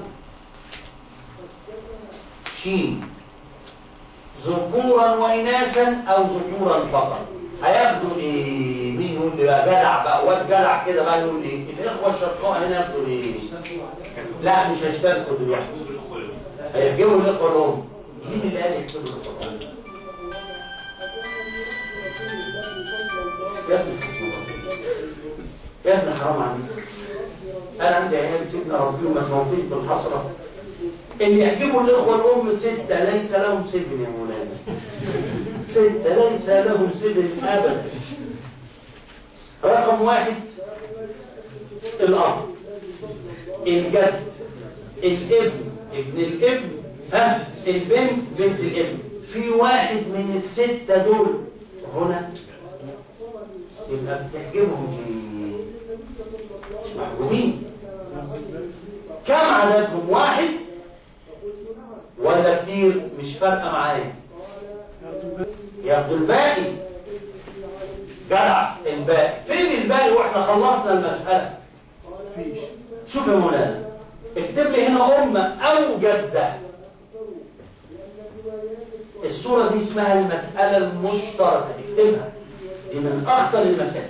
شين ذكورا وإناثا أو ذكورا فقط. هياخدوا ايه؟ مين يقول لي بقى؟ جدع بقى، واد جدع كده بقى يقول لي الإخوة الشقاء هنا ياخدوا ايه؟ لا مش هيشتركوا دلوقتي. هيحجبوا الإخوة الأم. مين اللي قال يحجبوا الإخوة الأم؟ يا ابني يا ابني حرام عليك. أنا عندي عيال سيدنا ربيهم ما توفيش بالحسرة. اللي يحجبوا الإخوة الأم ستة ليس لهم سجن يا مولانا. ستة ليس لهم سجن أبدا. رقم واحد الأب، الجد، الابن، ابن الابن، ها البنت، بنت الابن. في واحد من الستة دول هنا يبقى بتحجبهم في محجوبين. كم عددهم؟ واحد ولا كتير؟ مش فارقه معايا. ياخدوا الباقي. جدع الباقي. فين الباقي واحنا خلصنا المساله؟ فيش. شوف يا مولانا اكتب لي هنا ام او جده. الصوره دي اسمها المساله المشتركه. اكتبها، دي من اخطر المسائل.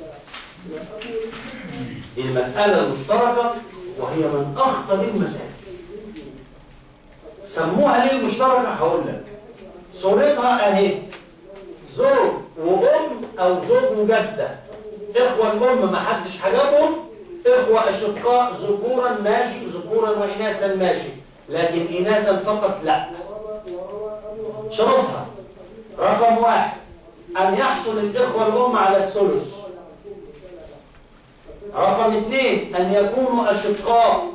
دي المساله المشتركه وهي من اخطر المسائل. سموها ليه المشتركه؟ هقول لك. صورتها اهي، زوج وام او زوج وجده. اخوه الام ما حدش حجبهم، اخوه اشقاء ذكورا ماشي، ذكورا واناثا ماشي، لكن اناثا فقط لا. شروطها رقم واحد ان يحصل الاخوه الام على الثلث. رقم اثنين ان يكونوا اشقاء.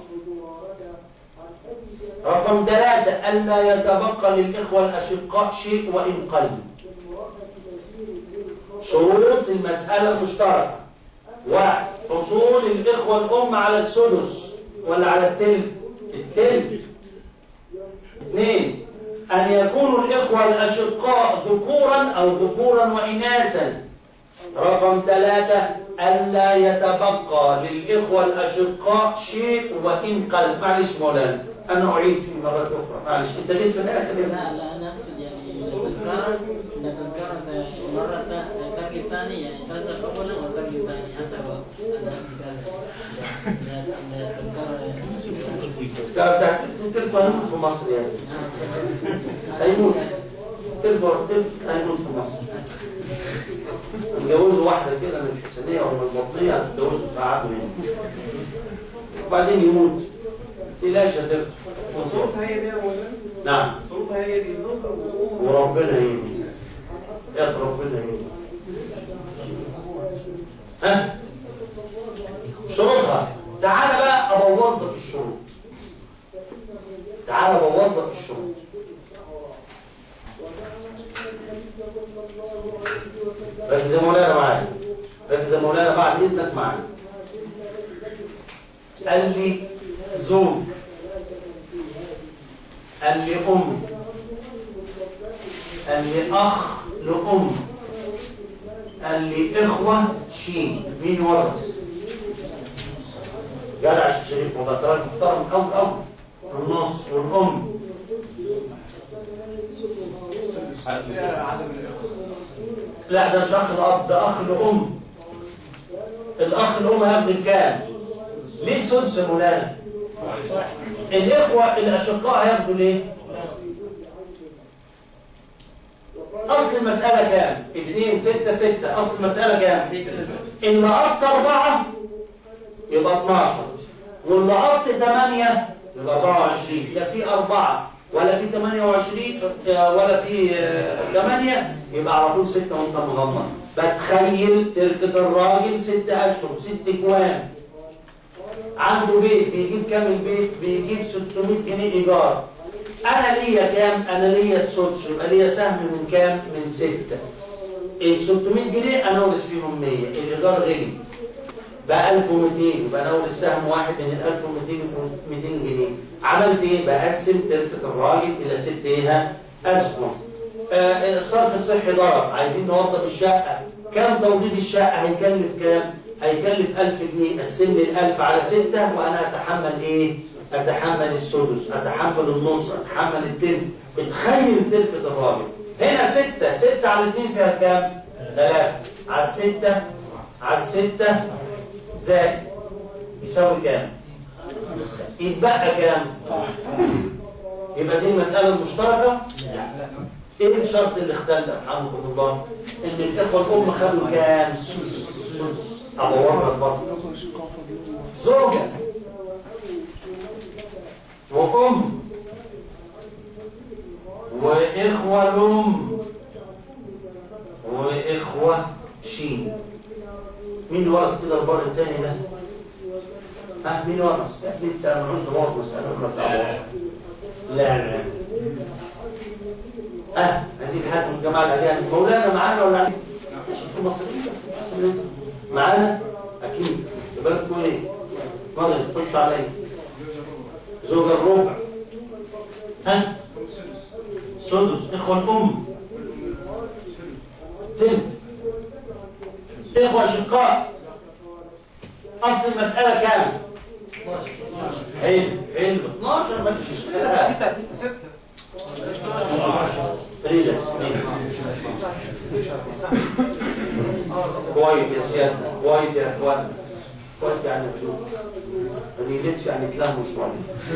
رقم ثلاثة ألا يتبقى للإخوة الأشقاء شيء وإن قل. شروط المسألة المشتركة: واحد حصول الإخوة الأم على السدس ولا على التلت؟ التلت. اثنين أن يكونوا الإخوة الأشقاء ذكورا أو ذكورا وإناثا. رقم ثلاثة ألا يتبقى للإخوة الأشقاء شيء وإن قل. معلش مولانا أنا أعيد في مرة أخرى، معلش أنت جيت في الآخر. لا لا أنا أقصد يعني تذكرة تذكرة مرة الفرق الثاني، يعني تذكر أولا والفرق الثاني حسب التذكرة بتاعت تلقى هيموت في مصر يعني. هيموت تلقى هيموت في مصر. اتجوزوا واحدة كده من الحسنية ولا من البطنية، اتجوزوا قعدوا هنا وبعدين يموت. تلاش هتبقى صوتها هي دي يا مولانا؟ نعم صوتها هي دي زوجة وأم. وربنا يهدي يا ربنا يهدي. ها؟ شروطها. تعالى بقى ابوظ لك الشروط. تعالى ابوظ لك الشروط. ركز يا مولانا معايا. ركز يا مولانا بعد اذنك معايا. قال لي زوج، قال لي ام، قال لي اخ لام، قال لي اخوه شين. مين ورث؟ جدع الشريف والله محترم قوي قوي. النص والام. لا ده مش اخ الاب، ده اخ لام. الاخ الام هياخد الكام؟ ليه سدس يا مولانا؟ الاخوه الاشقاء هياخدوا ليه؟ اصل المساله كام؟ اتنين ستة ستة. اصل المساله كام؟ اللي قط اربعه يبقى اتناشر، واللي قط ثمانية يبقى اربعة وعشرين. لا في اربعه ولا في ثمانية وعشرين ولا في ثمانية، يبقى على طول ستة وانت مضمن. فتخيل تركة الراجل ست اشهر، ست اكوام، عنده بيت بيجيب كام البيت؟ بيجيب ستمائة جنيه ايجار. انا ليا كام؟ انا ليا السدس، يبقى ليا سهم من كام؟ من ستة. ال ستمائة جنيه انا اورث فيهم مية، الايجار غلي بقى ألف ومئتين، يبقى انا اورث سهم واحد من ال ألف ومئتين مئتين جنيه. عملت ايه؟ بقسم تركة الراجل الى ست ايه؟ اسهم. آه الصرف الصحي ضرب، عايزين نوضب الشقه، كام توضيب الشقه؟ هيكلف كام؟ هيكلف ألف جنيه. قسم لي الألف على ستة وأنا أتحمل إيه؟ أتحمل السدس، أتحمل النص، أتحمل التلت. اتخيل تلت الراجل. هنا ستة، ستة على اتنين فيها كام؟ ثلاثة. على الستة، على الستة زائد يساوي كام؟ يتبقى كام؟ يبقى دي المسألة المشتركة؟ إيه الشرط اللي اختل رحمكم الله؟ إن الإخوة الأم خدوا كام؟ سدس. أبوظها برضه. زوجة وأم وإخوة الأم وإخوة شين. مين اللي ورث كده البر الثاني ده؟ ها مين ورث؟ أكيد أنت معوز تبوظ مسألة ولا لا لا. ها عايزين حد من الجماعة الأجانب مولانا معانا ولا عليك؟ في المصريين بس معانا؟ أكيد. يبقى لك تقول إيه؟ اتفضل خش عليا. زوج الربع. ها؟ سدس. إخوة الأم. تلت. إخوة أشقاء. أصل المسألة كام؟ حلو حلو اتناشر. ما تجيش ستة ستة ستة. ريلاكس كويس يا سيادة، كويس يا اخوان، كويس يعني بشوف ريلاكس يعني تلموا شوية.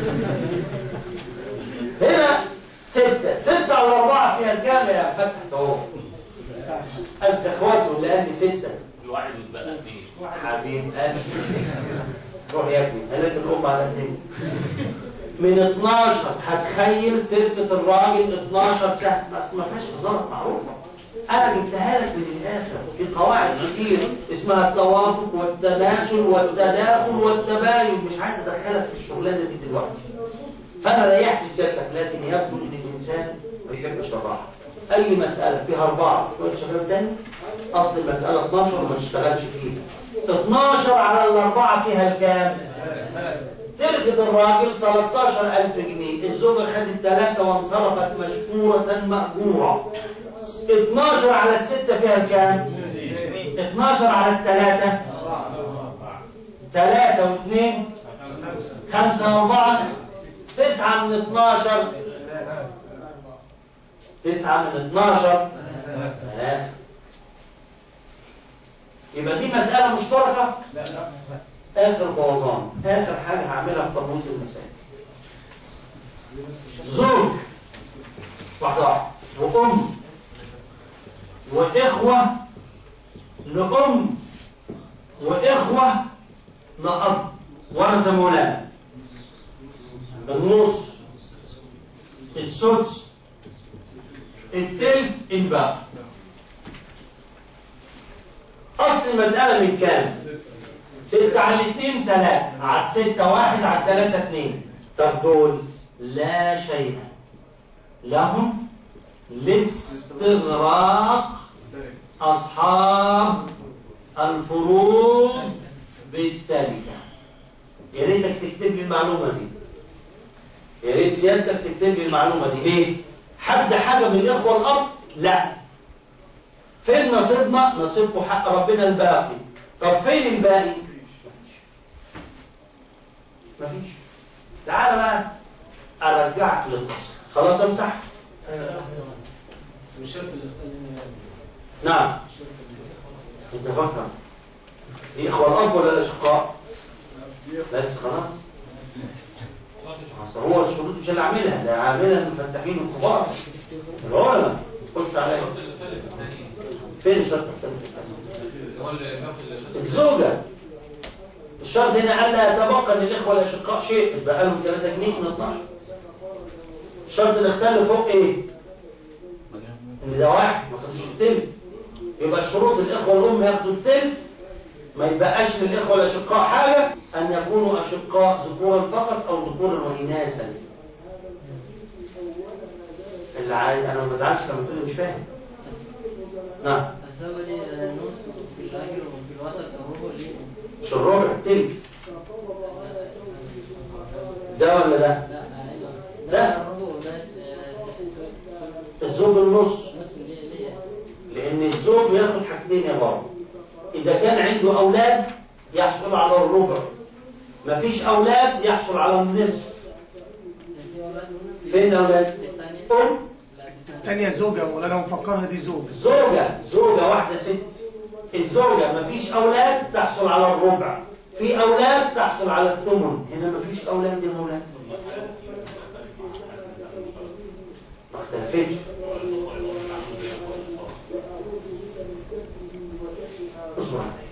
هنا ستة، ستة على أربعة فيها كام يا فتح؟ اهو أذكى اخواته اللي قال لي ستة. الواحد يتبقى اثنين. حبيب قلبي روح يا ابني، قال لك الأم على اثنين. من اتناشر هتخيل تركة الراجل اتناشر سهم، بس ما فيهاش هزار، معروفة. أنا جبتها لك من الآخر في قواعد كتير اسمها التوافق والتناسل والتداخل والتباين، مش عايز أدخلك في الشغلانة دي دلوقتي. فأنا ريحت سيادتك، لكن يبدو إن الإنسان ما يحبش الراحة. أي مسألة فيها أربعة شوية شباب تاني، أصل المسألة اتناشر وما تشتغلش فيها. اتناشر على الأربعة فيها الكام؟ تركة الراجل تلتاشر ألف جنيه، الزوجة خدت ثلاثة وانصرفت مشكورة مأجورة. اتناشر على الستة فيها الكام؟ اتناشر على الثلاثة ثلاثة واثنين خمسة وأربعة تسعة من اتناشر تسعة من اتناشر ثلاثة. يبقى دي مسألة مشتركة؟ لا لا. آخر بوظان، آخر حاجة هعملها في ترموز المسائل. زوج واحدة واحدة وأم وإخوة لأم وإخوة لأب ورث مولانا. النص، السدس، التلت، الباقي. أصل المسألة من كام؟ ستة على الاثنين تلاتة، على الستة واحد، على التلاتة اتنين. طب دول لا شيء لهم لاستغراق أصحاب الفروض بالتركة. يا ريتك تكتب لي المعلومة دي، يا ريت سيادتك تكتب لي المعلومة دي. ليه؟ حد حاجة من الإخوة الأب؟ لا. فين نصيبنا؟ نصيبكم حق ربنا الباقي. طب فين الباقي؟ مفيش. تعالى بقى أرجعك للأصل. خلاص أمسح؟ مش شرط نعم. أنت فكر دي إخوة الأب ولا الأشقاء؟ بس خلاص. أصل هو الشروط مش اللي عاملها، ده عاملها المفتحين الكبار العلماء. خش عليا. فين الشرط الثالث؟ الزوجة. الشرط هنا قال لا يتبقى للإخوة الأشقاء شيء، يبقى لهم ثلاثة جنيه من اتناشر. الشرط اللي اختل فوق إيه؟ إن ده واحد ما خدوش التلت. يبقى الشروط الإخوة الأم ياخدوا التلت، ما يبقاش للإخوة الأشقاء حاجة، أن يكونوا أشقاء ذكورا فقط أو ذكورا وإناثا. اللي عايز أنا ما بزعلش لما تقول لي مش فاهم. نعم. الزوجة دي نص في الآخر وفي الوسط الربع ليه؟ مش الربع التلت. ده ولا ده؟ لا ده ده الربع وده الزوج النص. نص ليه ليه؟ لأن الزوج ياخد حاجتين يا بابا. إذا كان عنده أولاد يحصل على الربع، مفيش أولاد يحصل على النصف. فين أولاد؟ أم؟ الثانية زوجة ولا مفكرها دي زوج؟ زوجة، زوجة واحدة ست. الزوجة مفيش أولاد تحصل على الربع، في أولاد تحصل على الثمن. هنا مفيش أولاد يا مولانا. ما اختلفتش. اصبر عليا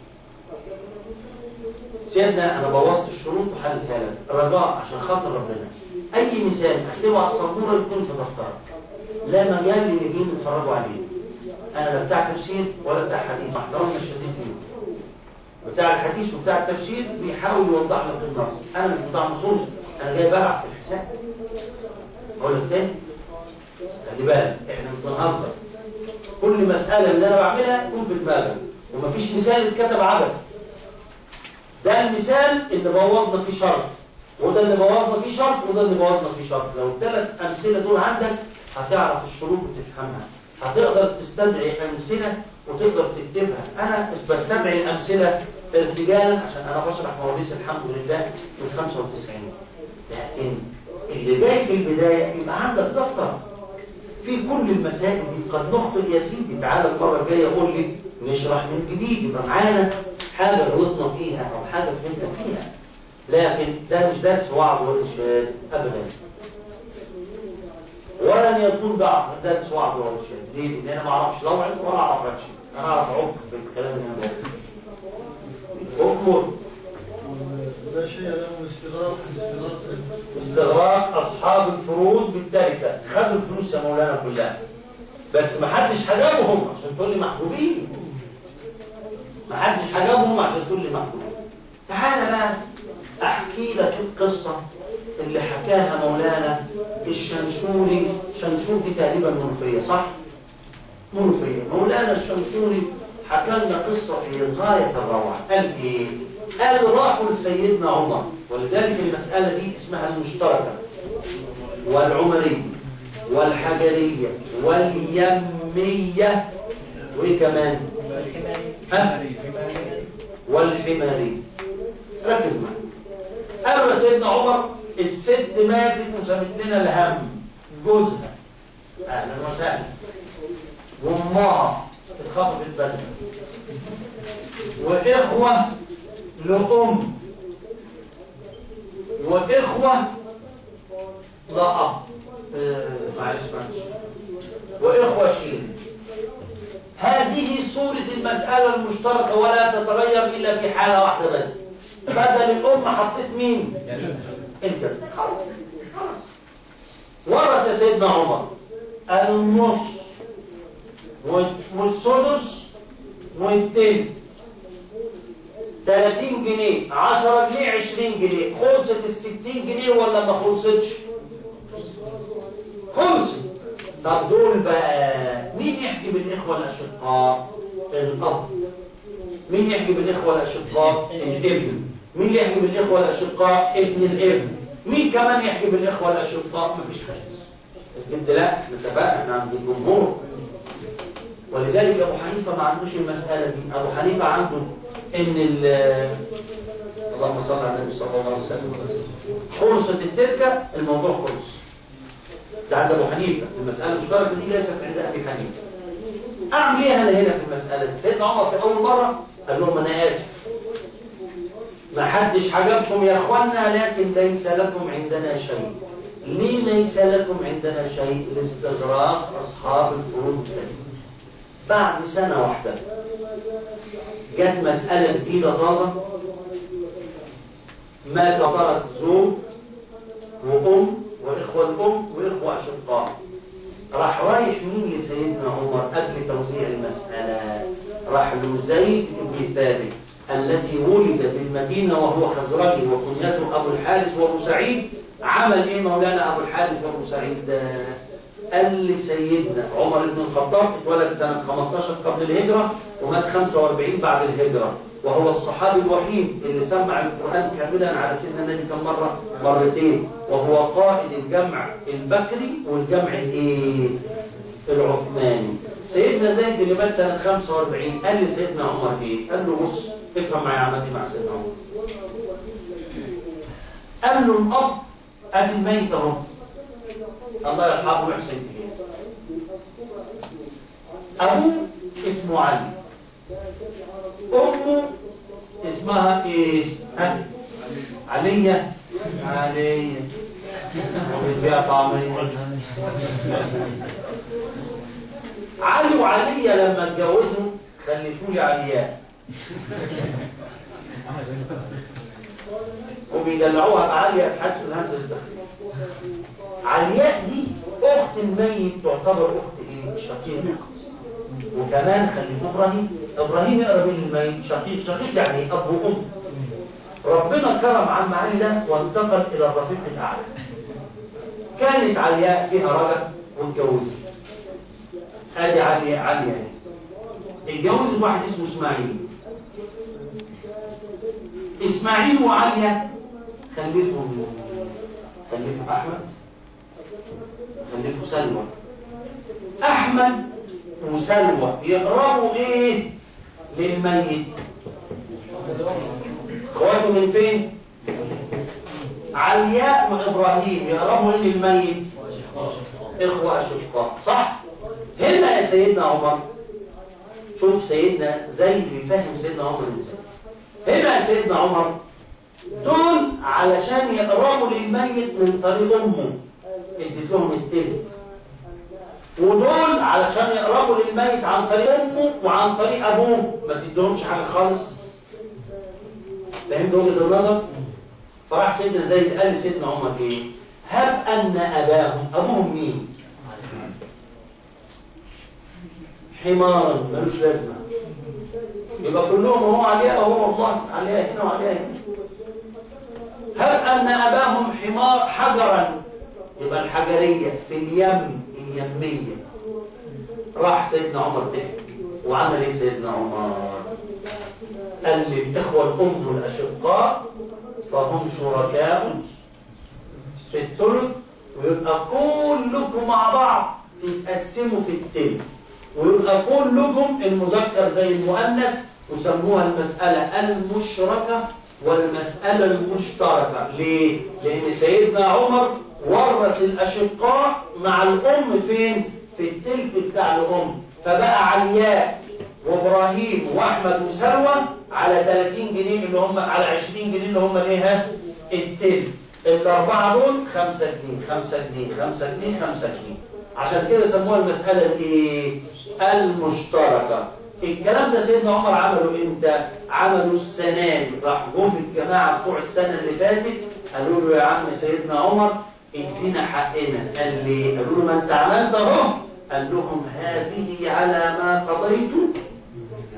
سيادنا، انا بوظت الشروط وحلتها لك رجاء عشان خاطر ربنا. اي مثال اكتبه على السبوره يكون في دفترك، لا مجال للي يتفرجوا عليه. انا لا بتاع تفسير ولا بتاع حديث، مع احترامي الشديد ليهم. بتاع الحديث وبتاع التفسير بيحاول يوضح لك النص، انا مش بتاع نصوص، انا جاي بلعب في الحساب. اقول لك تاني خلي بالك، احنا مش بنهزر. كل مساله اللي انا بعملها تكون في دماغك، ومفيش مثال اتكتب عبث. ده المثال اللي بوظنا فيه شرط، وده اللي بوظنا فيه شرط، وده اللي بوظنا فيه شرط. لو الثلاث امثله دول عندك هتعرف الشروط وتفهمها، هتقدر تستدعي امثله وتقدر تكتبها. انا بستدعي الامثله ارتجالا عشان انا بشرح مواريث الحمد لله من خمسة وتسعين، لكن اللي جاي في البدايه يبقى عندك دفتر في كل المسائل دي. قد نخطئ يا سيدي، تعالى المره الجايه قول لي نشرح من جديد، يبقى معانا حاجه غلطنا فيها او حاجه فهمنا فيها. لكن ده مش درس وعظ وارشاد ابدا، ولن يكون ده درس وعظ وارشاد. ليه؟ لان انا ما اعرفش لا وعظ ولا اعرف ارشد، انا اعرف اعك في الكلام اللي انا بقوله. اكمل. ولا شيء له استغراق الاستغراق استغراق اصحاب الفروض بالتركه. خدوا الفلوس يا مولانا كلها، بس ما حدش حجبهم عشان تقول لي محجوبين. ما حدش حجبهم عشان تقول لي محجوبين. تعالى بقى احكي لك القصه اللي حكاها مولانا الشنشوري. شنشوري تقريبا منوفيه، صح؟ منوفيه. مولانا الشنشوري حكى لنا قصه في غايه الروعه. قال ايه؟ قال راحوا لسيدنا عمر، ولذلك المساله دي اسمها المشتركه والعمريه والحجريه واليميه وايه كمان؟ والحماريه. والحماريه. ركز معايا. قالوا لسيدنا عمر الست ماتت وسابت لنا الهم، جوزها اهلا وسهلا، وامها اتخطبت بدري، واخوه لأم، واخوه لأب، معلش معلش، واخوه شيل. هذه صورة المسألة المشتركة ولا تتغير إلا في حالة واحدة بس. بدل الأم حطيت مين؟ أنت. خلاص خلاص. ورث سيدنا عمر النص والسدس والتلت تلاتين جنيه، عشرة جنيه، عشرين جنيه. خلصت الستين جنيه ولا ما خلصتش؟ خلصت. طب دول بقى مين يحجب الإخوة الأشقاء؟ الأب. مين يحجب الإخوة الأشقاء؟ الابن. مين اللي يحجب الإخوة الأشقاء؟ ابن الابن. مين كمان يحجب الإخوة الأشقاء؟ مفيش حاجة. الجد لا، احنا اتفقنا، احنا عند الجمهور. ولذلك أبو حنيفة ما عندوش المسألة دي. أبو حنيفة عنده إن ال اللهم صل على النبي صلى الله عليه وسلم خلصت التركة، الموضوع خلص. ده عند أبو حنيفة. المسألة المشتركة دي ليست عند أبي حنيفة. أعمل إيه أنا هنا في المسألة دي؟ سيدنا عمر في أول مرة قال لهم أنا آسف، ما حدش حجبكم يا إخوانا، لكن ليس لكم عندنا شيء. ليه ليس لكم عندنا شيء؟ لاستغراق أصحاب الفروض التانية. بعد سنة واحدة جت مسألة جديدة طازة، مات ترك زوج وأم وإخوة الأم وإخوة أشقاء. راح رايح مين لسيدنا عمر قبل توزيع المسألة؟ راح له زيد بن ثابت الذي ولد بالمدينة وهو خزرجي وكنيته أبو الحارث وأبو سعيد. عمل إيه مولانا أبو الحارث وأبو سعيد؟ قال لسيدنا عمر بن الخطاب اتولد سنة خمستاشر قبل الهجرة ومات خمسة وأربعين بعد الهجرة، وهو الصحابي الوحيد اللي سمع القرآن كاملا على سيدنا النبي كم مرة؟ مرتين، وهو قائد الجمع البكري والجمع الايه؟ العثماني. سيدنا زيد اللي مات سنة خمسة وأربعين قال لسيدنا عمر ايه؟ قال له بص افهم معايا عمل ايه مع سيدنا عمر. قال له الأب ادي الميت اهو، الله يرحمه ويحسن إليه. أبوه اسمه علي، أمه اسمها إيه؟ ها؟ علية. علية وبتبيع طعمية. علي وعلية لما اتجوزوا خلفوا لي علياء، وبيدلعوها بعلياء بحسب الهمزة الداخلية. علياء دي أخت الميت، تعتبر أخت إيه؟ شقيقة. وكمان خلفوا إبراهيم. إبراهيم يقرب للميت شقيق. شقيق يعني أب وأم. ربنا كرم عم علي ده وانتقل إلى الرفيق الأعلى. كانت علياء فيها رجل واتجوزت. أدي علياء. علياء اتجوزت واحد اسمه إسماعيل. إسماعيل وعليا خلفوا خلفوا أحمد، خلفوا سلوى. أحمد وسلوى يقربوا إيه للميت؟ اخواته من فين؟ علياء وإبراهيم يقربوا إيه للميت؟ إخوة أشقاء. صح؟ هنا يا سيدنا عمر شوف سيدنا زيد بيفهم سيدنا عمر ازاي. هنا يا سيدنا عمر دول علشان يقربوا للميت من طريق امه اديت لهم التلت، ودول علشان يقربوا للميت عن طريق امه وعن طريق ابوه ما تديهمش حاجه خالص. فهمت وجهه النظر؟ فراح سيدنا زيد قال لسيدنا عمر ايه؟ هب ان اباهم، ابوهم مين؟ حمارا ملوش لازمه. يبقى كلهم هو عليها وهو والله عليها هنا وعليها هنا. هب أن أباهم حمار حجرا، يبقى الحجرية في اليم اليمية. راح سيدنا عمر ضحك وعمل ايه سيدنا عمر؟ قال للإخوة الأم الأشقاء فهم شركاء في الثلث، ويبقى كلكم مع بعض تتقسموا في التلت، ويبقى كلكم المذكر زي المؤنث، وسموها المسألة المشركة والمسألة المشتركة. ليه؟ لأن سيدنا عمر ورث الأشقاء مع الأم فين؟ في التلت بتاع الأم، فبقى علياء وإبراهيم وأحمد وسلوى على ثلاثين جنيه اللي هم على عشرين جنيه اللي هم ليها التلت. الأربعة دول خمسة جنيه خمسة جنيه خمسة جنيه خمسة جنيه. عشان كده سموها المسألة الايه؟ المشتركة. الكلام ده سيدنا عمر عمله امتى؟ عمله السنة دي. راح جم الجماعة بتوع السنة اللي فاتت قالوا له يا عم سيدنا عمر ادينا حقنا. قال لي؟ قالوا له ما انت عملت اهو. قال لهم هذه على ما قضيت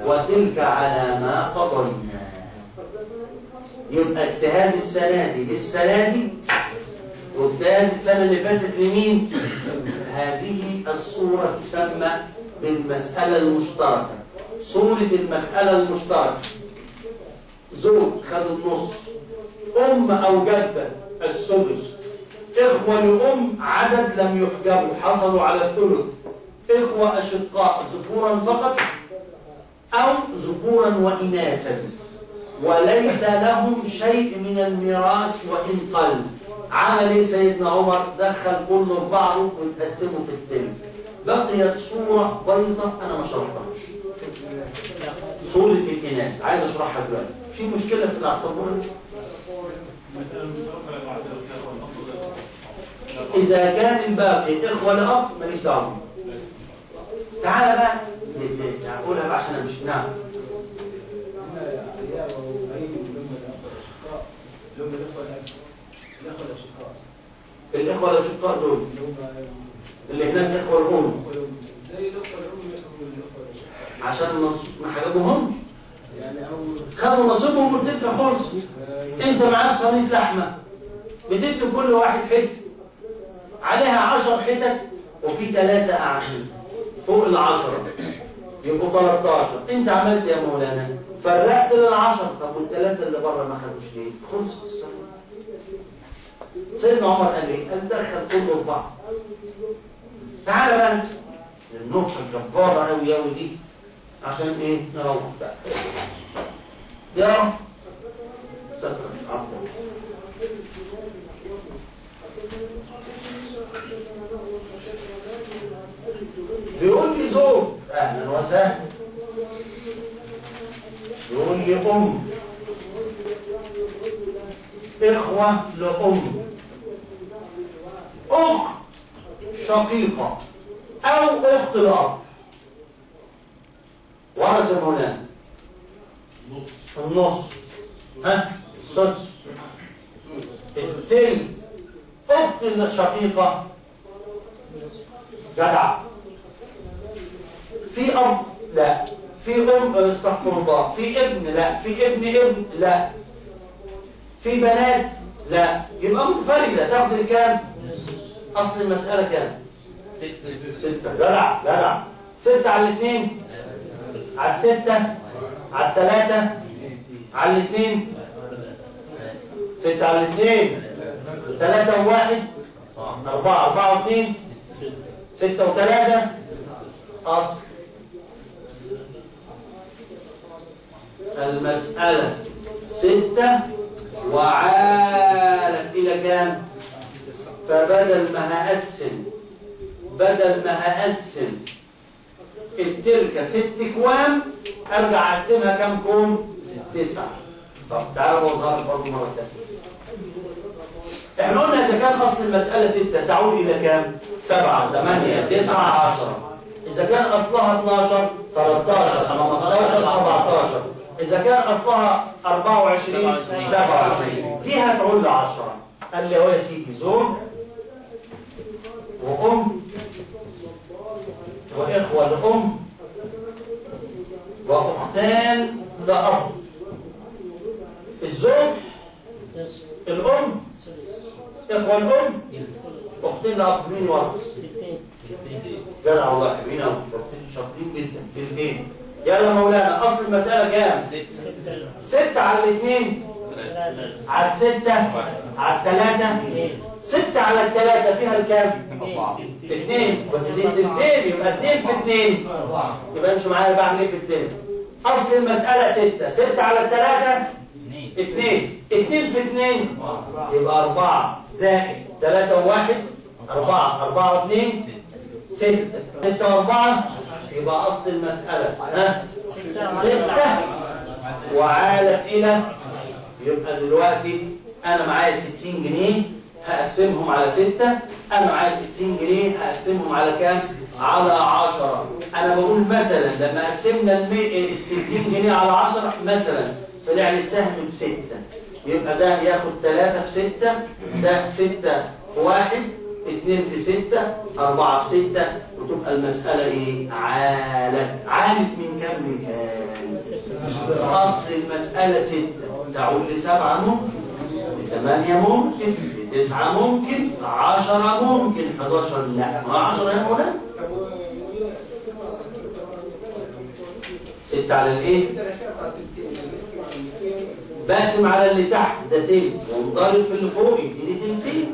وتلك على ما قضينا. يبقى اجتهاد السنة دي للسنة دي واجتهاد السنة اللي فاتت لمين؟ هذه الصورة تسمى بالمسألة المشتركة. صورة المسألة المشتركة: زوج خد النص، أم أو جدة السدس، إخوة لأم عدد لم يحجبوا حصلوا على الثلث، إخوة أشقاء ذكورا فقط أو ذكورا وإناثا وليس لهم شيء من الميراث وإن قل. عمل إيه سيدنا عمر؟ دخل كله في بعضه وتقسمه في التلت. بقيت صورة بيضة أنا ما شرحتهاش، صورة الإناث، عايز أشرحها دلوقتي. في مشكلة في العصبورة؟ إذا كان الباقي إخوة لأب ماليش دعوة. تعالى بقى هقولها بقى عشان أمشي. نعم. الإخوة الأشقاء دول اللي هناك إخوة الأم عشان ما حجبوهمش، خدوا نصيبهم وبتدي خالص. أنت معاك صينية لحمة بتدي كل واحد حتة، عليها عشر حتت وفي ثلاثة قاعدين فوق العشرة يبقوا ثلاثة عشر. أنت عملت يا مولانا فرقت للعشر، طب والثلاثة اللي بره ما خدوش ليه؟ خلصت الصلاة. سيدنا عمر قال ايه؟ قال دخل كله في بعض. تعالى بقى النقطة الجبارة أوي أوي دي عشان ايه؟ نروح بقى. يا رب ستر عفوا. بيقول لي زوج أهلا وسهلا، يقول لي أم، إخوة لأم، أخت شقيقة أو أخت لأب، ورث هنا النص، ها السدس، التلت، أخت الشقيقة جدع. في أب لا، في أم استغفر الله، في ابن لا، في ابن ابن لا، في بنات لا، يبقى منفردة. تاخد الكام؟ أصل المسألة كام؟ ستة. ستة جدع جدع. ستة على الاثنين، على الستة، على الثلاثة، على الاثنين، ستة على الاثنين، ثلاثة وواحد، أربعة، أربعة واثنين، ستة وثلاثة، أصل المسألة ستة وعالت إلى كام؟ فبدل ما هقسم بدل ما هقسم التركة ست كوام أرجع أقسمها كام كوم؟ تسعة. طب تعالوا نظهر برضه مرة تانية. احنا قلنا إذا كان أصل المسألة ستة تعود إلى كام؟ سبعة، ثمانية، تسعة، عشرة. إذا كان أصلها اثناشر، ثلاثة عشر، خمسة عشر، سبعة عشر. إذا كان أصلها أربعة وعشرين، سبعة وعشرين. فيها تعود لعشرة. قال لي هو يا سيدي زوج وأم وإخوة لأم وأختان لأب. الزوج، الأم، إخوة الأم، أختين لأب. مين ورث؟ جدع والله، حلوين أوي، شاطرين جدا. الاثنين. يلا مولانا أصل المسألة كام؟ ستة على الاثنين، على الستة، على الثلاثة، ستة على الثلاثة فيها الكام؟ اثنين. بس دي اثنين، يبقى اثنين في اثنين، يبقى امشوا معايا بعمل ايه في اثنين؟ أصل المسألة ستة، ستة على الثلاثة اثنين، اثنين في اثنين يبقى أربعة، زائد ثلاثة وواحد أربعة، أربعة واثنين ستة، ستة وأربعة يبقى أصل المسألة ها ستة وعالت إلى. يبقى دلوقتي أنا معايا ستين جنيه هقسمهم على ستة، أنا معايا ستين جنيه هقسمهم على كام؟ على عشرة. أنا بقول مثلا لما قسمنا ال ستين جنيه على عشرة مثلا طلع لي السهم بستة، يبقى ده ياخد ثلاثة في ستة، ده ستة في واحد اتنين في ستة، أربعة في ستة، وتبقى المسألة إيه؟ عالة. عالة من كام لكام؟ أصل المسألة ستة، تعود لسبعة ممكن، لثمانية ممكن، لتسعة ممكن، عشرة ممكن، حداشر لا، ما عشرة يا مولانا. ستة على الإيه؟ باسم على اللي تحت ده تلت، ومضارب في اللي فوق يديني تلتين.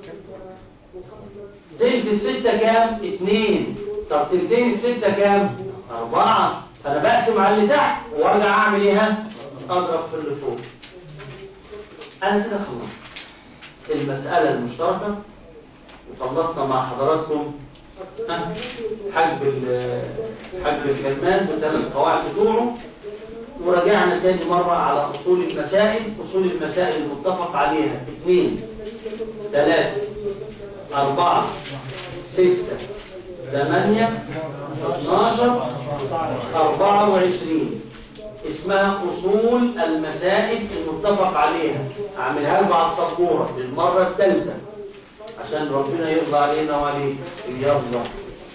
تلت الستة كام؟ اتنين. طب تلتين الستة كام؟ أربعة. فأنا بقسم على اللي تحت وأرجع أعمل إيه ها؟ أضرب في اللي فوق. أنا كده خلصت المسألة المشتركة، وخلصنا مع حضراتكم حجب حجب الكلمات بالثلاث قواعد بتوعه، وراجعنا تاني مرة على أصول المسائل. أصول المسائل المتفق عليها اثنين، ثلاثة، أربعة، ستة، ثمانية، اثناشر، أربعة وعشرين. اسمها أصول المسائل المتفق عليها. أعملها لكم على السبورة للمرة الثالثة عشان ربنا يرضى علينا وعليكم. يلا.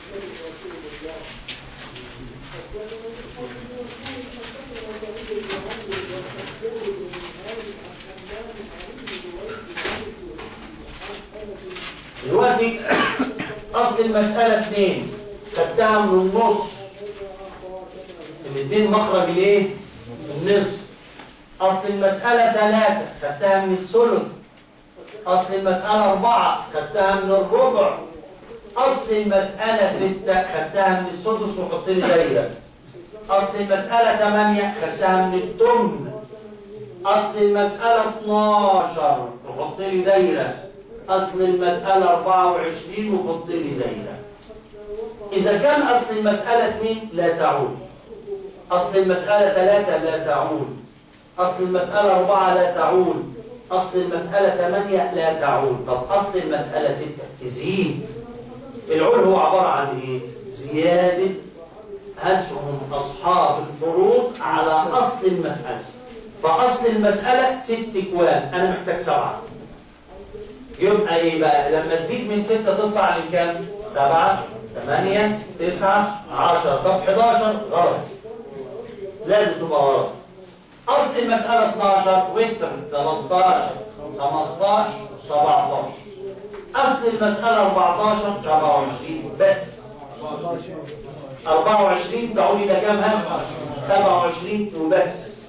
دلوقتي أصل المسألة اثنين، خدتها من النص. الاثنين مخرج الايه؟ النصف. أصل المسألة ثلاثة، خدتها من الثلث. أصل المسألة أربعة، خدتها من الربع. أصل المسألة ستة، خدتها من السدس وحط لي دايرة. أصل المسألة ثمانية، خدتها من الثمن. أصل المسألة اثناشر، وحط لي دايرة. أصل المسألة أربعة وعشرين، وحط لي دايرة. إذا كان أصل المسألة اثنين لا تعود، أصل المسألة ثلاثة لا تعود، أصل المسألة أربعة لا تعود، أصل المسألة ثمانية لا تعود. طب أصل المسألة ستة تزيد. العول هو عبارة عن إيه؟ زيادة أسهم أصحاب الفروض على أصل المسألة. فأصل المسألة ست كوان، أنا محتاج سبعة. يبقى إيه بقى؟ لما تزيد من ستة تطلع لكام؟ سبعة، ثمانية، تسعة، عشرة. طب حداشر غلط، لازم تبقى غلط. أصل المسألة اثناشر، وتر ثلاثتاشر، خمستاشر، سبعتاشر. أصل المسألة أربعتاشر، سبعة وعشرين بس. أربعة وعشرين تعود إلى كام ها؟ سبعة وعشرين وبس.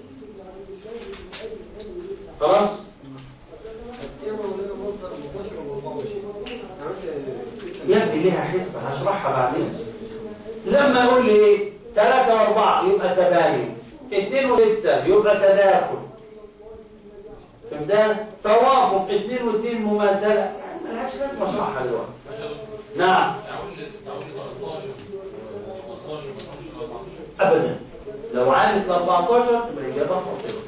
خلاص؟ يبدي ليها حسبة هشرحها بعدين. لما يقول لي ايه؟ ثلاثة وأربعة يبقى تباين، اثنين وستة يبقى تداخل. فهمت؟ توافق، اثنين واثنين مماثلة، ملهاش لازمة اشرحها دلوقتي. نعم. أبدا. لو عانت ل أربعتاشر يبقى الإجابة خاطئة.